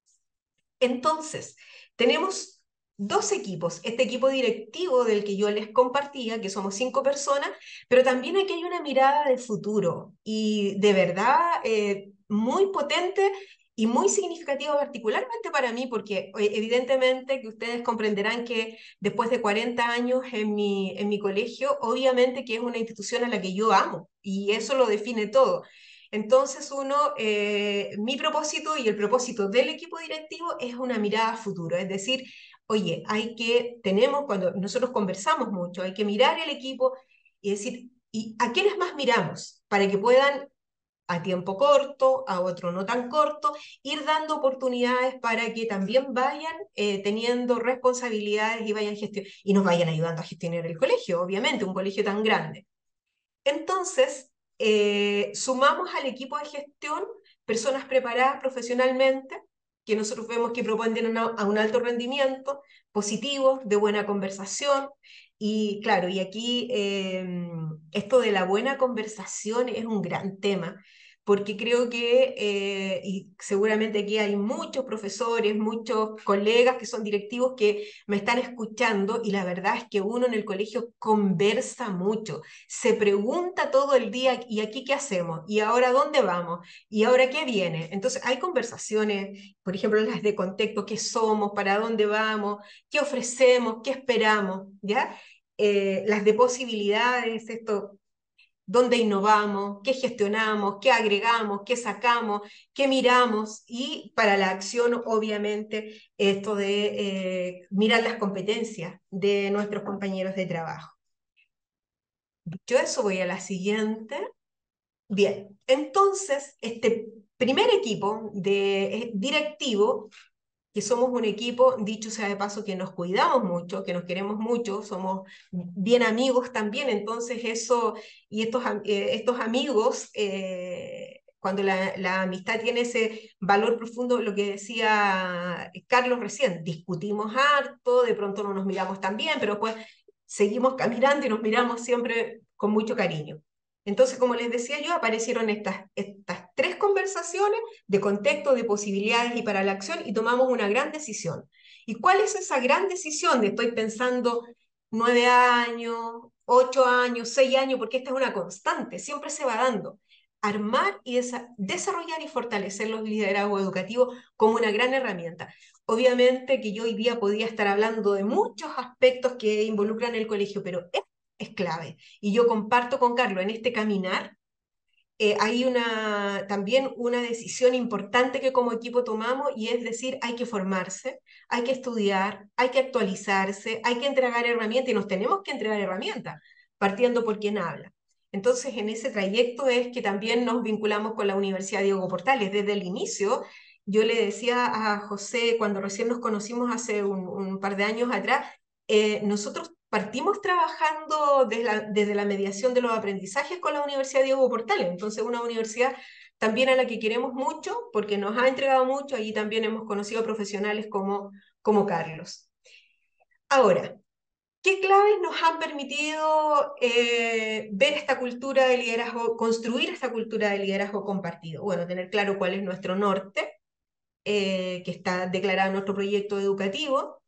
[SPEAKER 3] Entonces, tenemos dos equipos, este equipo directivo del que yo les compartía, que somos cinco personas, pero también aquí hay una mirada de futuro y de verdad eh, muy potente y muy significativa, particularmente para mí, porque eh, evidentemente que ustedes comprenderán que después de cuarenta años en mi, en mi colegio, obviamente que es una institución a la que yo amo y eso lo define todo. Entonces uno, eh, mi propósito y el propósito del equipo directivo es una mirada a futuro, es decir, oye, hay que, tenemos, cuando nosotros conversamos mucho, hay que mirar el equipo y decir, ¿y a quiénes más miramos? Para que puedan a tiempo corto, a otro no tan corto, ir dando oportunidades para que también vayan eh, teniendo responsabilidades y vayan gestión y nos vayan ayudando a gestionar el colegio, obviamente, un colegio tan grande. Entonces, eh, sumamos al equipo de gestión personas preparadas profesionalmente, que nosotros vemos que proponen una, a un alto rendimiento, positivos, de buena conversación. Y claro, y aquí eh, esto de la buena conversación es un gran tema, porque creo que, eh, y seguramente aquí hay muchos profesores, muchos colegas que son directivos que me están escuchando, y la verdad es que uno en el colegio conversa mucho, se pregunta todo el día, ¿y aquí qué hacemos? ¿Y ahora dónde vamos? ¿Y ahora qué viene? Entonces hay conversaciones, por ejemplo, las de contexto, ¿qué somos? ¿Para dónde vamos? ¿Qué ofrecemos? ¿Qué esperamos? ¿Ya? Eh, las de posibilidades, esto, dónde innovamos, qué gestionamos, qué agregamos, qué sacamos, qué miramos, y para la acción, obviamente, esto de eh, mirar las competencias de nuestros compañeros de trabajo. Dicho eso, voy a la siguiente. Bien, entonces, este primer equipo de eh, directivo, que somos un equipo, dicho sea de paso, que nos cuidamos mucho, que nos queremos mucho, somos bien amigos también, entonces eso, y estos, eh, estos amigos, eh, cuando la, la amistad tiene ese valor profundo, lo que decía Carlos recién, discutimos harto, de pronto no nos miramos tan bien, pero después seguimos caminando y nos miramos siempre con mucho cariño. Entonces, como les decía yo, aparecieron estas, estas tres conversaciones de contexto, de posibilidades y para la acción, y tomamos una gran decisión. ¿Y cuál es esa gran decisión de estoy pensando nueve años, ocho años, seis años, porque esta es una constante, siempre se va dando? Armar y desa desarrollar y fortalecer los liderazgos educativos como una gran herramienta. Obviamente que yo hoy día podía estar hablando de muchos aspectos que involucran el colegio, pero es, es clave. Y yo comparto con Carlos en este caminar. Eh, hay una, también una decisión importante que como equipo tomamos y es decir, hay que formarse, hay que estudiar, hay que actualizarse, hay que entregar herramientas y nos tenemos que entregar herramientas, partiendo por quien habla. Entonces, en ese trayecto es que también nos vinculamos con la Universidad Diego Portales. Desde el inicio, yo le decía a José, cuando recién nos conocimos hace un, un par de años atrás, eh, nosotros partimos trabajando desde la, desde la mediación de los aprendizajes con la Universidad Diego Portales. Entonces, una universidad también a la que queremos mucho, porque nos ha entregado mucho, allí también hemos conocido profesionales como, como Carlos. Ahora, ¿qué claves nos han permitido eh, ver esta cultura de liderazgo, construir esta cultura de liderazgo compartido? Bueno, tener claro cuál es nuestro norte, eh, que está declarado en nuestro proyecto educativo.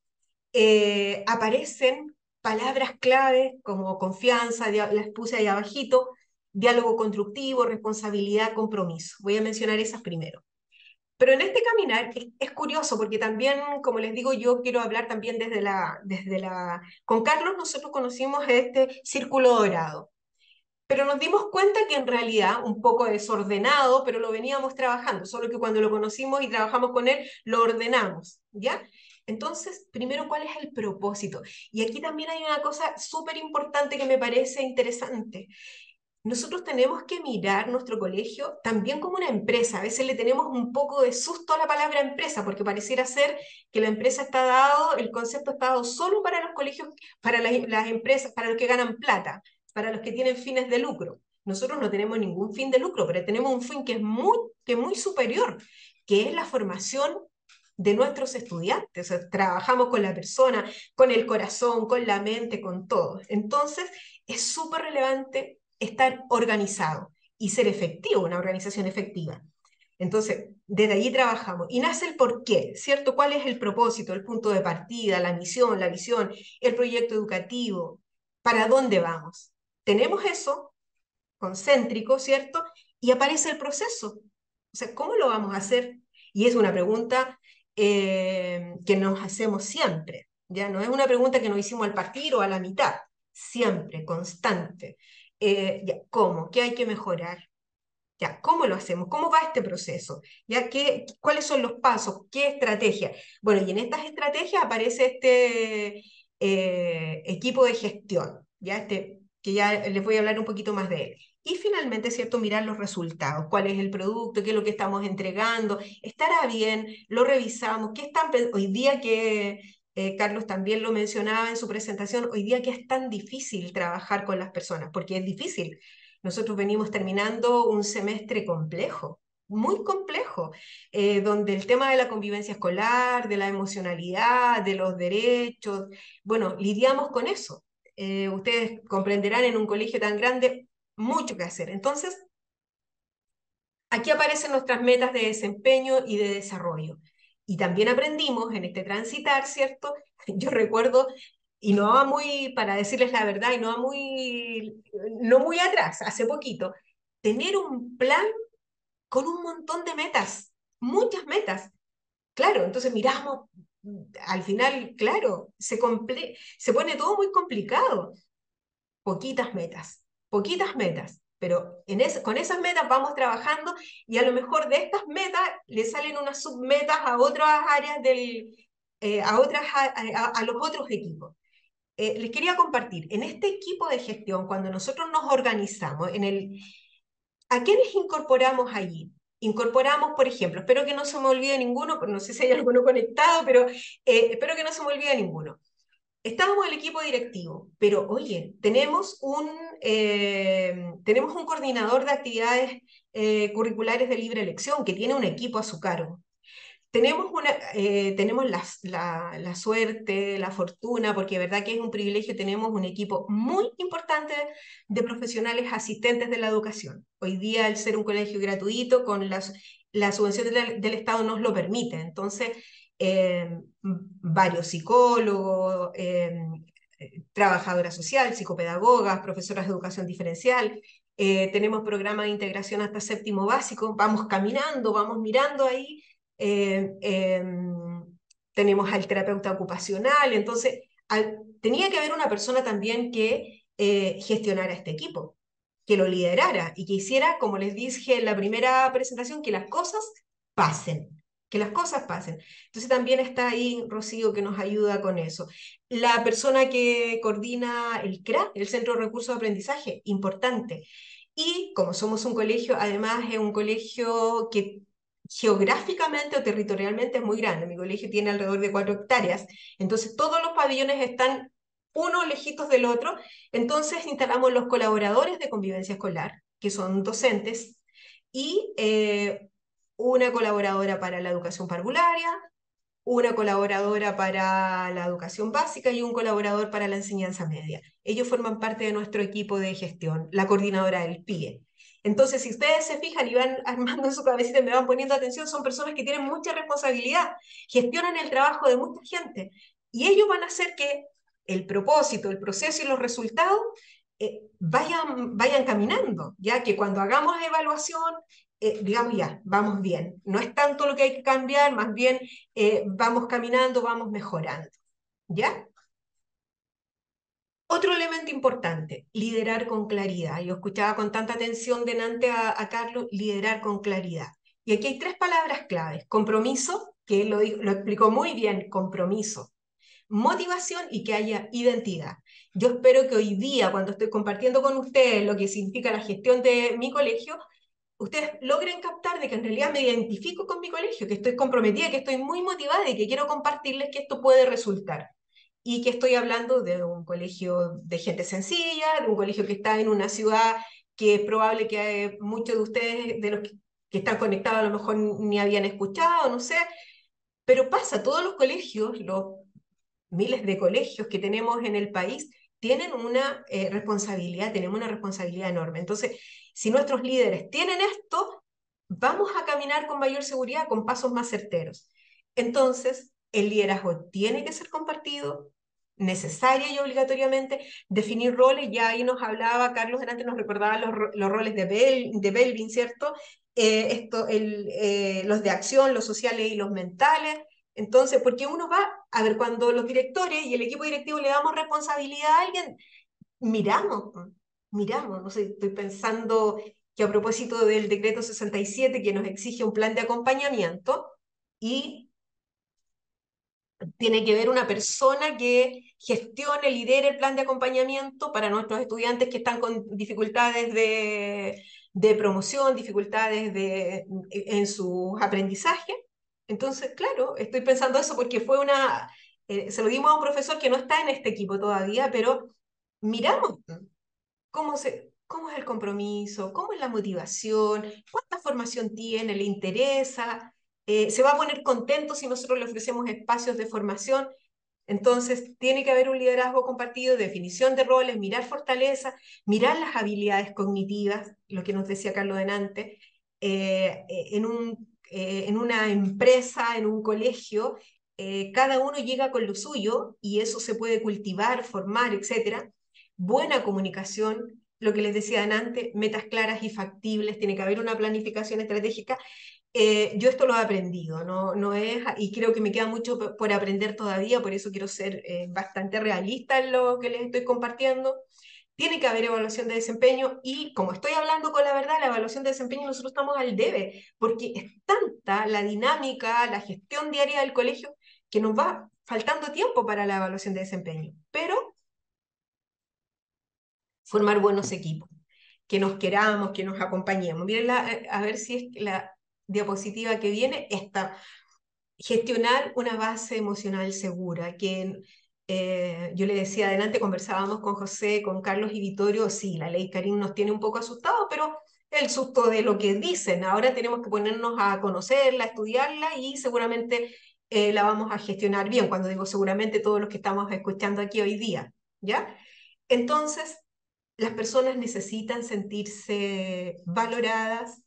[SPEAKER 3] Eh, aparecen palabras clave como confianza, las puse ahí abajito, diálogo constructivo, responsabilidad, compromiso. Voy a mencionar esas primero. Pero en este caminar es, es curioso porque también, como les digo, yo quiero hablar también desde la, desde la... Con Carlos nosotros conocimos este círculo dorado, pero nos dimos cuenta que en realidad, un poco desordenado, pero lo veníamos trabajando, solo que cuando lo conocimos y trabajamos con él, lo ordenamos, ¿ya? Entonces, primero, ¿cuál es el propósito? Y aquí también hay una cosa súper importante que me parece interesante. Nosotros tenemos que mirar nuestro colegio también como una empresa. A veces le tenemos un poco de susto a la palabra empresa, porque pareciera ser que la empresa está dado, el concepto está dado solo para los colegios, para las, las empresas, para los que ganan plata, para los que tienen fines de lucro. Nosotros no tenemos ningún fin de lucro, pero tenemos un fin que es muy, que es muy superior, que es la formación de nuestros estudiantes. O sea, trabajamos con la persona, con el corazón, con la mente, con todo. Entonces, es súper relevante estar organizado y ser efectivo, una organización efectiva. Entonces, desde allí trabajamos. Y nace el por qué, ¿cierto? ¿Cuál es el propósito, el punto de partida, la misión, la visión, el proyecto educativo? ¿Para dónde vamos? Tenemos eso, concéntrico, ¿cierto? Y aparece el proceso. O sea, ¿cómo lo vamos a hacer? Y es una pregunta eh, que nos hacemos siempre. Ya no es una pregunta que nos hicimos al partir o a la mitad, siempre, constante. Eh, ya, ¿cómo? ¿Qué hay que mejorar? Ya, ¿cómo lo hacemos? ¿Cómo va este proceso? ¿Ya? ¿Qué, cuáles son los pasos? ¿Qué estrategia? Bueno, y en estas estrategias aparece este eh, equipo de gestión, ¿ya? Este, que ya les voy a hablar un poquito más de él. Y finalmente, ¿cierto? Mirar los resultados, cuál es el producto, qué es lo que estamos entregando, estará bien, lo revisamos, qué están hoy día que eh, Carlos también lo mencionaba en su presentación, hoy día que es tan difícil trabajar con las personas, porque es difícil. Nosotros venimos terminando un semestre complejo, muy complejo, eh, donde el tema de la convivencia escolar, de la emocionalidad, de los derechos, bueno, lidiamos con eso. Eh, ustedes comprenderán en un colegio tan grande mucho que hacer. Entonces, aquí aparecen nuestras metas de desempeño y de desarrollo. Y también aprendimos en este transitar, ¿cierto? Yo recuerdo, y no va muy, para decirles la verdad, y no va muy, no muy atrás, hace poquito, tener un plan con un montón de metas, muchas metas. Claro, entonces miramos, al final, claro, se, comple se pone todo muy complicado. Poquitas metas, poquitas metas, pero en es, con esas metas vamos trabajando y a lo mejor de estas metas le salen unas submetas a otras áreas del, eh, a, otras, a, a, a, los otros equipos. Eh, les quería compartir, en este equipo de gestión, cuando nosotros nos organizamos, en el, ¿a quiénes incorporamos allí? Incorporamos, por ejemplo, espero que no se me olvide ninguno, no sé si hay alguno conectado, pero eh, espero que no se me olvide ninguno. estábamos el equipo directivo, pero oye, tenemos un, eh, tenemos un coordinador de actividades eh, curriculares de libre elección que tiene un equipo a su cargo. Tenemos, una, eh, tenemos la, la, la suerte, la fortuna, porque de verdad que es un privilegio, tenemos un equipo muy importante de profesionales asistentes de la educación. Hoy día, al ser un colegio gratuito, con las, la subvención del, del Estado nos lo permite. Entonces, eh, varios psicólogos, eh, trabajadora social, psicopedagogas, profesoras de educación diferencial, eh, tenemos programas de integración hasta séptimo básico, vamos caminando, vamos mirando ahí, eh, eh, tenemos al terapeuta ocupacional, entonces al, tenía que haber una persona también que eh, gestionara este equipo, que lo liderara y que hiciera, como les dije en la primera presentación, que las cosas pasen, que las cosas pasen. Entonces también está ahí Rocío que nos ayuda con eso. La persona que coordina el C R A, el Centro de Recursos de Aprendizaje, importante. Y como somos un colegio, además es un colegio que geográficamente o territorialmente es muy grande. Mi colegio tiene alrededor de cuatro hectáreas, entonces todos los pabellones están uno lejitos del otro, entonces instalamos los colaboradores de convivencia escolar, que son docentes, y eh, una colaboradora para la educación parvularia, una colaboradora para la educación básica y un colaborador para la enseñanza media. Ellos forman parte de nuestro equipo de gestión, la coordinadora del P I E. Entonces, si ustedes se fijan y van armando en su cabecita y me van poniendo atención, son personas que tienen mucha responsabilidad, gestionan el trabajo de mucha gente y ellos van a hacer que el propósito, el proceso y los resultados eh, vayan, vayan caminando, ya que cuando hagamos evaluación, eh, digamos ya, vamos bien. No es tanto lo que hay que cambiar, más bien eh, vamos caminando, vamos mejorando, ¿ya? Otro elemento importante, liderar con claridad. Yo escuchaba con tanta atención delante a, a Carlos, liderar con claridad. Y aquí hay tres palabras claves. Compromiso, que él lo, dijo, lo explicó muy bien, compromiso. Motivación y que haya identidad. Yo espero que hoy día, cuando estoy compartiendo con ustedes lo que significa la gestión de mi colegio, ustedes logren captar de que en realidad me identifico con mi colegio, que estoy comprometida, que estoy muy motivada y que quiero compartirles que esto puede resultar. Y que estoy hablando de un colegio de gente sencilla, de un colegio que está en una ciudad que es probable que muchos de ustedes, de los que, que están conectados, a lo mejor ni habían escuchado, no sé, pero pasa, todos los colegios, los miles de colegios que tenemos en el país, tienen una eh, responsabilidad, tenemos una responsabilidad enorme. Entonces, si nuestros líderes tienen esto, vamos a caminar con mayor seguridad, con pasos más certeros. Entonces, el liderazgo tiene que ser compartido, necesaria y obligatoriamente, definir roles, ya ahí nos hablaba, Carlos delante nos recordaba los, los roles de, Bel, de Belvin, ¿cierto? Eh, esto, el, eh, los de acción, los sociales y los mentales. Entonces, porque uno va, a ver, cuando los directores y el equipo directivo le damos responsabilidad a alguien, miramos, miramos, no sé, estoy pensando que a propósito del decreto sesenta y siete que nos exige un plan de acompañamiento y tiene que ver una persona que gestione, lidere el plan de acompañamiento para nuestros estudiantes que están con dificultades de, de promoción, dificultades de, en sus aprendizajes. Entonces, claro, estoy pensando eso porque fue una, eh, se lo dimos a un profesor que no está en este equipo todavía, pero miramos cómo se, cómo es el compromiso, cómo es la motivación, cuánta formación tiene, le interesa, eh, se va a poner contento si nosotros le ofrecemos espacios de formación. Entonces, tiene que haber un liderazgo compartido, definición de roles, mirar fortaleza, mirar las habilidades cognitivas, lo que nos decía Carlos delante, eh, en, un, eh, en una empresa, en un colegio, eh, cada uno llega con lo suyo y eso se puede cultivar, formar, etcétera. Buena comunicación, lo que les decía antes, metas claras y factibles, tiene que haber una planificación estratégica. Eh, yo esto lo he aprendido, ¿no? No es, y creo que me queda mucho por aprender todavía, por eso quiero ser eh, bastante realista en lo que les estoy compartiendo. Tiene que haber evaluación de desempeño y como estoy hablando con la verdad, la evaluación de desempeño nosotros estamos al debe, porque es tanta la dinámica, la gestión diaria del colegio, que nos va faltando tiempo para la evaluación de desempeño. Pero formar buenos equipos, que nos queramos, que nos acompañemos. Miren, la, a ver si es la diapositiva que viene, esta, gestionar una base emocional segura, que Eh, yo le decía adelante, conversábamos con José, con Carlos y Vittorio, sí, la ley Karim nos tiene un poco asustados, pero el susto de lo que dicen, ahora tenemos que ponernos a conocerla, a estudiarla y seguramente eh, la vamos a gestionar bien, cuando digo seguramente todos los que estamos escuchando aquí hoy día, ¿ya? Entonces, las personas necesitan sentirse valoradas,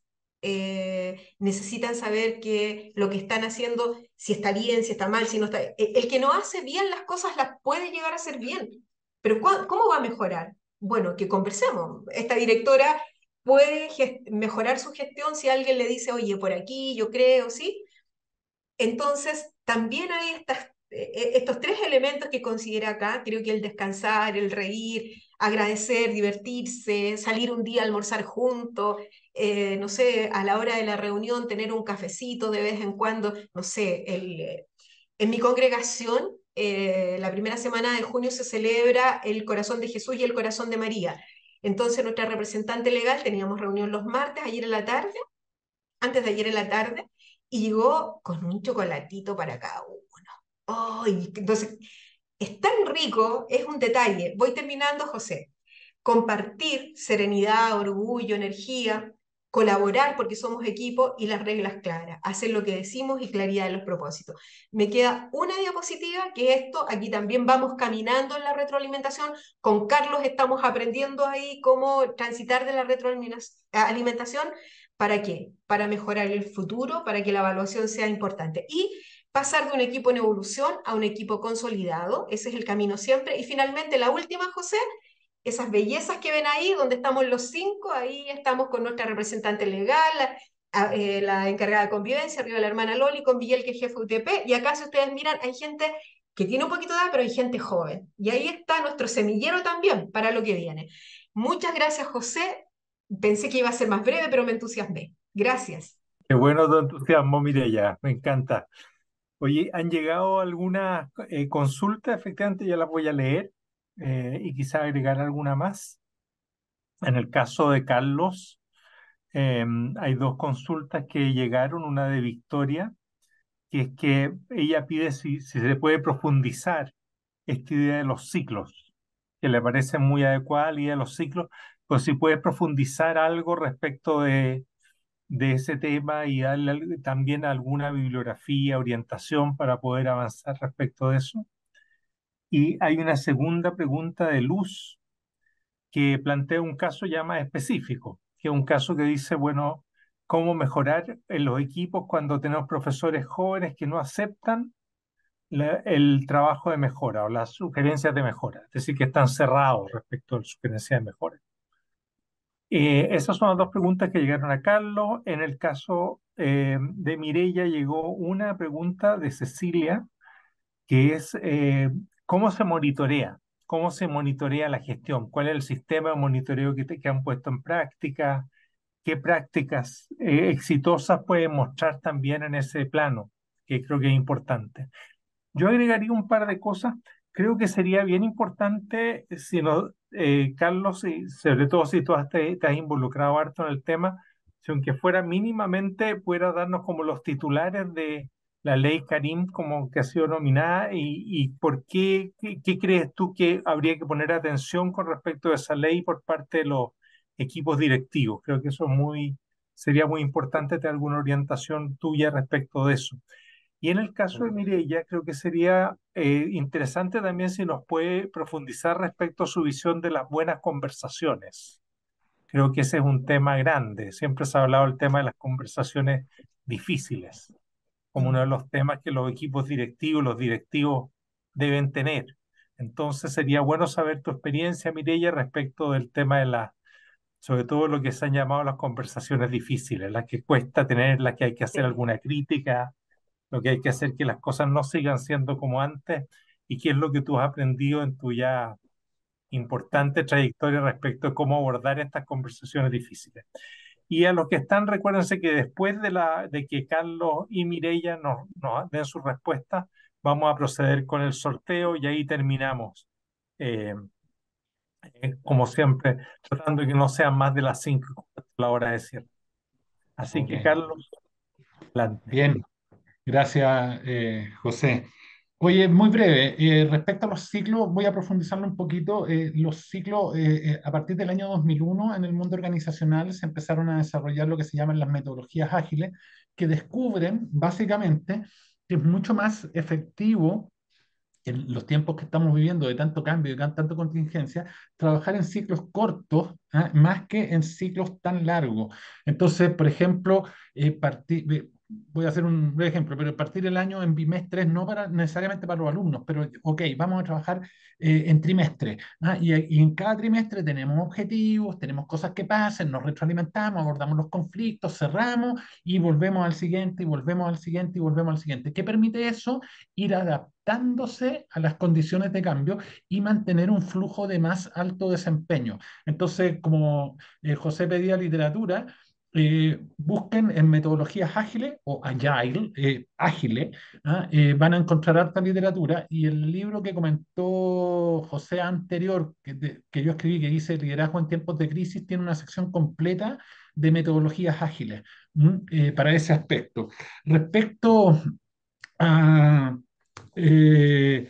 [SPEAKER 3] eh, necesitan saber que lo que están haciendo, si está bien, si está mal, si no está... eh, El que no hace bien las cosas las puede llegar a hacer bien, pero ¿cu- ¿cómo va a mejorar? Bueno, que conversemos. Esta directora puede mejorar su gestión si alguien le dice, oye, por aquí yo creo, ¿sí? Entonces, también hay estas, eh, estos tres elementos que considera acá, creo que el descansar, el reír, agradecer, divertirse, salir un día a almorzar juntos, eh, no sé, a la hora de la reunión tener un cafecito de vez en cuando, no sé, el, eh, en mi congregación, eh, la primera semana de junio se celebra el Corazón de Jesús y el Corazón de María. Entonces, nuestra representante legal, teníamos reunión los martes, ayer en la tarde, antes de ayer en la tarde, y llegó con un chocolatito para cada uno. ¡Ay! Entonces, es tan rico, es un detalle. Voy terminando, José. Compartir serenidad, orgullo, energía, colaborar porque somos equipo y las reglas claras, hacer lo que decimos y claridad de los propósitos. Me queda una diapositiva que esto, aquí también vamos caminando en la retroalimentación. Con Carlos estamos aprendiendo ahí cómo transitar de la retroalimentación. ¿Para qué? Para mejorar el futuro, para que la evaluación sea importante. Y pasar de un equipo en evolución a un equipo consolidado, ese es el camino siempre. Y finalmente, la última, José, esas bellezas que ven ahí, donde estamos los cinco, ahí estamos con nuestra representante legal, la, eh, la encargada de convivencia, arriba la hermana Loli, con Miguel, que es jefe de U T P, y acá si ustedes miran, hay gente que tiene un poquito de edad, pero hay gente joven. Y ahí está nuestro semillero también para lo que viene. Muchas gracias, José. Pensé que iba a ser más breve, pero me entusiasmé. Gracias.
[SPEAKER 1] Qué bueno tu entusiasmo, Mireya, me encanta. Oye, han llegado algunas eh, consultas, efectivamente, ya las voy a leer eh, y quizá agregar alguna más. En el caso de Carlos, eh, hay dos consultas que llegaron, una de Victoria, que es que ella pide si, si se puede profundizar esta idea de los ciclos, que le parece muy adecuada la idea de los ciclos, pues si puede profundizar algo respecto de, de ese tema y darle al- también alguna bibliografía, orientación para poder avanzar respecto de eso. Y hay una segunda pregunta de Luz que plantea un caso ya más específico, que es un caso que dice, bueno, cómo mejorar en los equipos cuando tenemos profesores jóvenes que no aceptan la- el trabajo de mejora o las sugerencias de mejora, es decir, que están cerrados respecto a las sugerencias de mejora. Eh, esas son las dos preguntas que llegaron a Carlos. En el caso eh, de Mireya llegó una pregunta de Cecilia, que es eh, ¿cómo se monitorea? ¿Cómo se monitorea la gestión? ¿Cuál es el sistema de monitoreo que, te- que han puesto en práctica? ¿Qué prácticas eh, exitosas pueden mostrar también en ese plano? Que creo que es importante. Yo agregaría un par de cosas. Creo que sería bien importante, si no, eh, Carlos, y sobre todo si tú has- te, te has involucrado harto en el tema, si aunque fuera mínimamente, pudiera darnos como los titulares de la ley Karim como que ha sido nominada y, y por qué, qué, qué crees tú que habría que poner atención con respecto a esa ley por parte de los equipos directivos. Creo que eso es muy, sería muy importante tener alguna orientación tuya respecto de eso. Y en el caso de Mireia, creo que sería eh, interesante también si nos puede profundizar respecto a su visión de las buenas conversaciones. Creo que ese es un tema grande. Siempre se ha hablado del tema de las conversaciones difíciles, como uno de los temas que los equipos directivos, los directivos deben tener. Entonces sería bueno saber tu experiencia, Mireia, respecto del tema de las, sobre todo lo que se han llamado las conversaciones difíciles, las que cuesta tener, las que hay que hacer
[SPEAKER 3] Sí.
[SPEAKER 1] alguna crítica, lo que hay que hacer que las cosas no sigan siendo como antes y qué es lo que tú has aprendido en tu ya importante trayectoria respecto a cómo abordar estas conversaciones difíciles. Y a los que están, recuérdense que después de, la, de que Carlos y Mireia nos, nos den sus respuestas, vamos a proceder con el sorteo y ahí terminamos, eh, eh, como siempre, tratando de que no sean más de las cinco la hora de cierre. Así
[SPEAKER 2] Ok,
[SPEAKER 1] que, Carlos, adelante.
[SPEAKER 2] bien, gracias, eh, José. Oye, muy breve, eh, respecto a los ciclos, voy a profundizarlo un poquito. Eh, los ciclos, eh, eh, a partir del año dos mil uno, en el mundo organizacional se empezaron a desarrollar lo que se llaman las metodologías ágiles, que descubren básicamente que es mucho más efectivo en los tiempos que estamos viviendo de tanto cambio y de tanta contingencia, trabajar en ciclos cortos, ¿ah? Más que en ciclos tan largos. Entonces, por ejemplo, eh, parti- eh, voy a hacer un breve ejemplo, pero partir el año en bimestres, no para, necesariamente para los alumnos, pero ok, vamos a trabajar eh, en trimestre, ¿ah? Y, y en cada trimestre tenemos objetivos, tenemos cosas que pasen, nos retroalimentamos, abordamos los conflictos, cerramos y volvemos al siguiente, y volvemos al siguiente, y volvemos al siguiente. ¿Qué permite eso? Ir adaptándose a las condiciones de cambio y mantener un flujo de más alto desempeño. Entonces, como eh, José pedía literatura, eh, busquen en metodologías ágiles o agile, eh, ágiles, ¿ah? Eh, van a encontrar harta literatura y el libro que comentó José anterior, que, de- que yo escribí, que dice Liderazgo en tiempos de crisis, tiene una sección completa de metodologías ágiles, ¿m? Eh, para ese aspecto. Respecto a eh,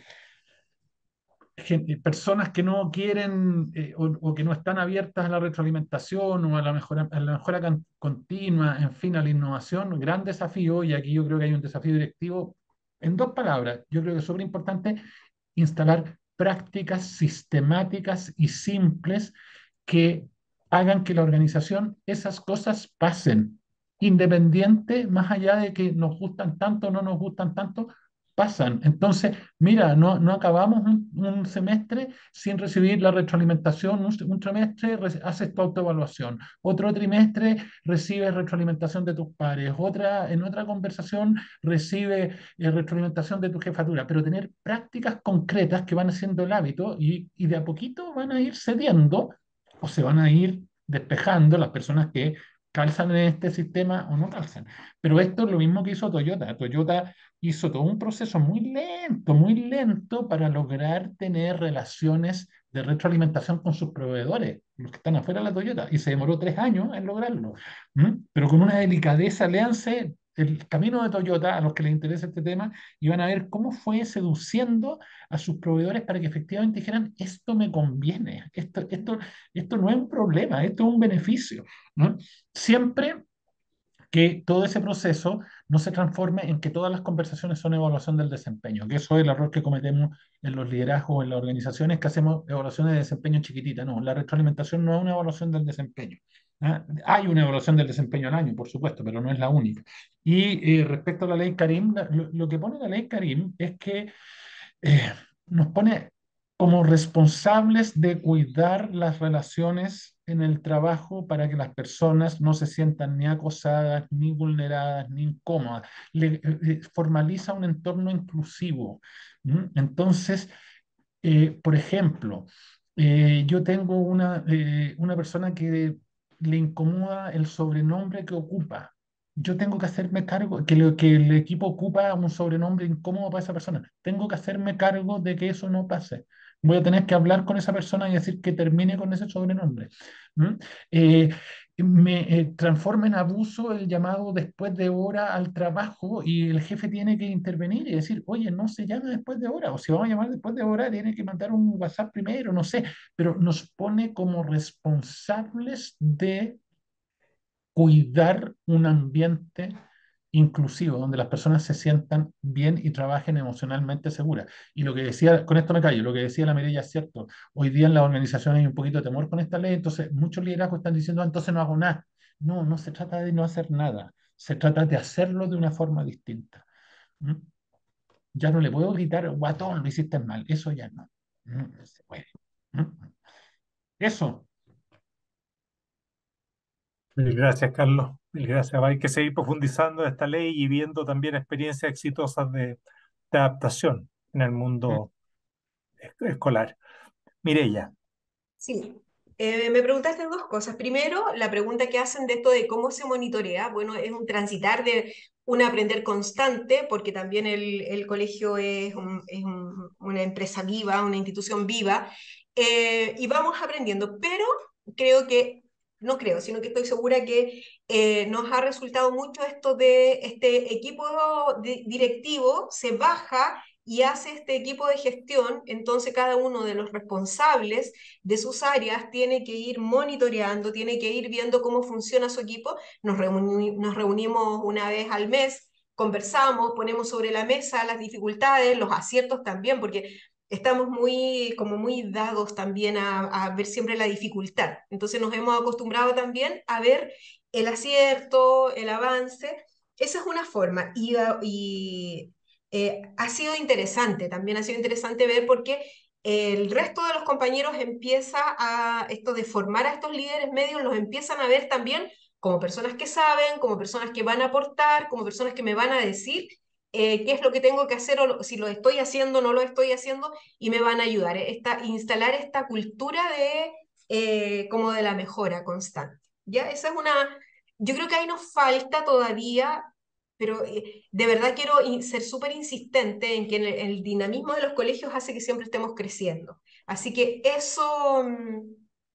[SPEAKER 2] gen- eh, personas que no quieren eh, o, o que no están abiertas a la retroalimentación o a la mejora, a la mejora can- continua, en fin, a la innovación, gran desafío, y aquí yo creo que hay un desafío directivo. En dos palabras, yo creo que es súper importante instalar prácticas sistemáticas y simples que hagan que la organización esas cosas pasen, independiente, más allá de que nos gustan tanto o no nos gustan tanto, pasan. Entonces, mira, no, no acabamos un, un semestre sin recibir la retroalimentación, un, un trimestre re- haces tu autoevaluación, otro trimestre recibes retroalimentación de tus pares, otra, en otra conversación recibe eh, retroalimentación de tu jefatura, pero tener prácticas concretas que van haciendo el hábito y, y de a poquito van a ir cediendo o se van a ir despejando las personas que calzan en este sistema o no calzan. Pero esto es lo mismo que hizo Toyota. Toyota hizo todo un proceso muy lento, muy lento para lograr tener relaciones de retroalimentación con sus proveedores, los que están afuera de la Toyota, y se demoró tres años en lograrlo. ¿Mm? Pero con una delicadeza, léanse el camino de Toyota a los que les interesa este tema y van a ver cómo fue seduciendo a sus proveedores para que efectivamente dijeran, esto me conviene, esto, esto, esto no es un problema, esto es un beneficio, ¿no? Siempre que todo ese proceso no se transforme en que todas las conversaciones son evaluación del desempeño, que eso es el error que cometemos en los liderazgos, en las organizaciones, que hacemos evaluaciones de desempeño chiquititas. No, la retroalimentación no es una evaluación del desempeño. ¿Ah? Hay una evaluación del desempeño al año, por supuesto, pero no es la única. Y eh, respecto a la ley Karim, la- lo, lo que pone la ley Karim es que eh, nos pone como responsables de cuidar las relaciones en el trabajo para que las personas no se sientan ni acosadas, ni vulneradas, ni incómodas. Le, eh, eh, formaliza un entorno inclusivo. ¿M? Entonces, eh, por ejemplo, eh, yo tengo una, eh, una persona que le incomoda el sobrenombre que ocupa. Yo tengo que hacerme cargo, que, lo- que el equipo ocupa un sobrenombre incómodo para esa persona. Tengo que hacerme cargo de que eso no pase. Voy a tener que hablar con esa persona y decir que termine con ese sobrenombre. ¿Mm? Eh, me eh, transforma en abuso el llamado después de hora al trabajo y el jefe tiene que intervenir y decir, oye, no se llama después de hora, o si vamos a llamar después de hora, tiene que mandar un WhatsApp primero, no sé, pero nos pone como responsables de cuidar un ambiente inclusivo, donde las personas se sientan bien y trabajen emocionalmente seguras. Y lo que decía, con esto me callo, lo que decía la Mireya es cierto. Hoy día en la organización hay un poquito de temor con esta ley, entonces muchos liderazgos están diciendo, "Ah, entonces no hago nada". No, no se trata de no hacer nada, se trata de hacerlo de una forma distinta. ¿Mm? Ya no le puedo gritar, guatón, lo hiciste mal, eso ya no. ¿Mm? Se puede. ¿Mm? Eso.
[SPEAKER 1] Mil gracias, Carlos. Mil gracias. Hay que seguir profundizando en esta ley y viendo también experiencias exitosas de, de adaptación en el
[SPEAKER 2] Mm.
[SPEAKER 1] mundo es- escolar. Mireya,
[SPEAKER 3] Sí, Eh, me preguntaste dos cosas. Primero, la pregunta que hacen de esto de cómo se monitorea. Bueno, es un transitar de un aprender constante, porque también el, el colegio es, un- es un- una empresa viva, una institución viva, eh, y vamos aprendiendo. Pero creo que, no creo, sino que estoy segura que eh, nos ha resultado mucho esto de este equipo di- directivo se baja y hace este equipo de gestión, entonces cada uno de los responsables de sus áreas tiene que ir monitoreando, tiene que ir viendo cómo funciona su equipo. Nos, reuni nos reunimos una vez al mes, conversamos, ponemos sobre la mesa las dificultades, los aciertos también, porque estamos muy, como muy dados también a, a ver siempre la dificultad. Entonces nos hemos acostumbrado también a ver el acierto, el avance. Esa es una forma. Y, y eh, ha sido interesante, también ha sido interesante ver porque el resto de los compañeros empieza a, esto de formar a estos líderes medios, los empiezan a ver también como personas que saben, como personas que van a aportar, como personas que me van a decir eh, qué es lo que tengo que hacer, o lo, si lo estoy haciendo o no lo estoy haciendo, y me van a ayudar. Esta, instalar esta cultura de, eh, como de la mejora constante. ¿Ya? Esa es una, yo creo que ahí nos falta todavía, pero eh, de verdad quiero ser súper insistente en que el, el, dinamismo de los colegios hace que siempre estemos creciendo. Así que eso mmm,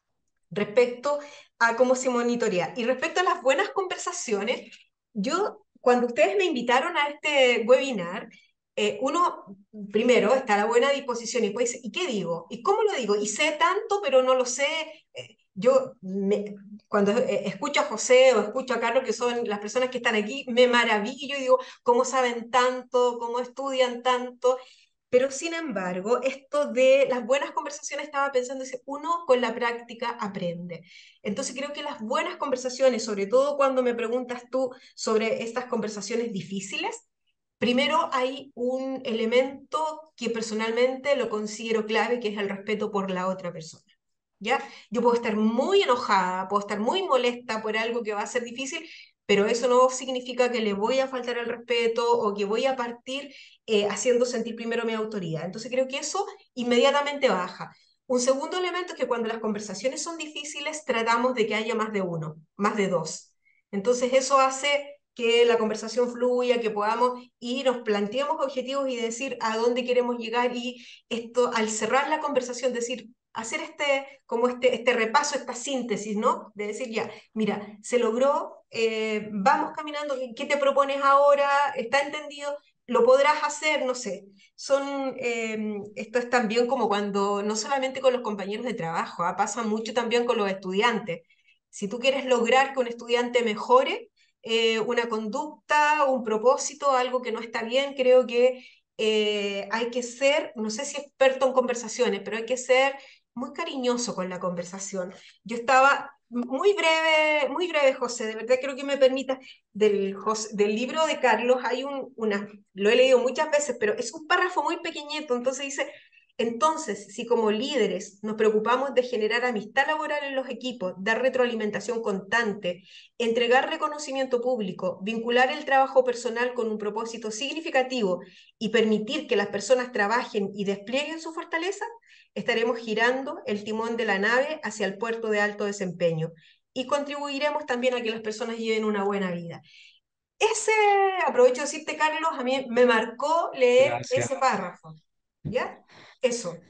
[SPEAKER 3] respecto a cómo se monitorea. Y respecto a las buenas conversaciones, yo, cuando ustedes me invitaron a este webinar, eh, uno, primero, está a la buena disposición y pues, ¿y qué digo? ¿Y cómo lo digo? Y sé tanto, pero no lo sé. Eh, yo, me, cuando eh, escucho a José o escucho a Carlos, que son las personas que están aquí, me maravillo y digo, ¿cómo saben tanto? ¿Cómo estudian tanto? Pero sin embargo, esto de las buenas conversaciones estaba pensando, dice, uno con la práctica aprende. Entonces creo que las buenas conversaciones, sobre todo cuando me preguntas tú sobre estas conversaciones difíciles, primero hay un elemento que personalmente lo considero clave, que es el respeto por la otra persona. ¿Ya? Yo puedo estar muy enojada, puedo estar muy molesta por algo que va a ser difícil, pero eso no significa que le voy a faltar el respeto o que voy a partir eh, haciendo sentir primero mi autoridad. Entonces creo que eso inmediatamente baja. Un segundo elemento es que cuando las conversaciones son difíciles, tratamos de que haya más de uno, más de dos. Entonces eso hace que la conversación fluya, que podamos ir, nos planteemos objetivos y decir a dónde queremos llegar, y esto al cerrar la conversación, decir, hacer este, como este, este repaso, esta síntesis, ¿no? De decir, ya, mira, se logró, eh, vamos caminando, ¿qué te propones ahora? ¿Está entendido? ¿Lo podrás hacer? No sé. Son, eh, esto es también como cuando, no solamente con los compañeros de trabajo, ¿ah? Pasa mucho también con los estudiantes. Si tú quieres lograr que un estudiante mejore eh, una conducta, un propósito, algo que no está bien, creo que eh, hay que ser, no sé si experto en conversaciones, pero hay que ser muy cariñoso con la conversación. Yo estaba muy breve, muy breve, José, de verdad creo que me permita, del, del libro de Carlos hay un, una, lo he leído muchas veces, pero es un párrafo muy pequeñito, entonces dice, entonces, si como líderes nos preocupamos de generar amistad laboral en los equipos, dar retroalimentación constante, entregar reconocimiento público, vincular el trabajo personal con un propósito significativo y permitir que las personas trabajen y desplieguen su fortaleza, estaremos girando el timón de la nave hacia el puerto de alto desempeño y contribuiremos también a que las personas lleven una buena vida. Ese, aprovecho de decirte, Carlos, a mí me marcó leer
[SPEAKER 2] Gracias.
[SPEAKER 3] ese párrafo. ¿Ya? Eso.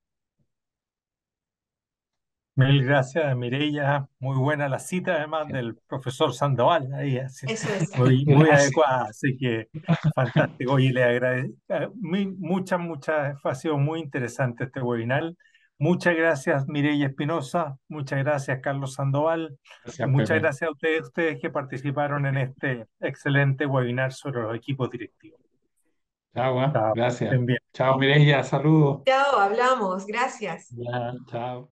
[SPEAKER 1] Mil gracias, Mireya. Muy buena la cita, además del profesor Sandoval, ahí, así,
[SPEAKER 3] Eso es.
[SPEAKER 1] muy, muy
[SPEAKER 2] Gracias.
[SPEAKER 1] adecuada, así que fantástico. Y le agradezco, muchas, muchas, ha sido muy interesante este webinar. Muchas gracias, Mireya Espinosa, muchas gracias, Carlos Sandoval, y
[SPEAKER 2] Gracias,
[SPEAKER 1] muchas
[SPEAKER 2] Pepe.
[SPEAKER 1] gracias a ustedes, ustedes que participaron en este excelente webinar sobre los equipos directivos.
[SPEAKER 2] Chao, ¿eh?
[SPEAKER 1] Chao,
[SPEAKER 2] Gracias.
[SPEAKER 1] estén bien.
[SPEAKER 2] Chao, Mireya, saludos.
[SPEAKER 3] Chao, hablamos. Gracias.
[SPEAKER 2] Ya, chao.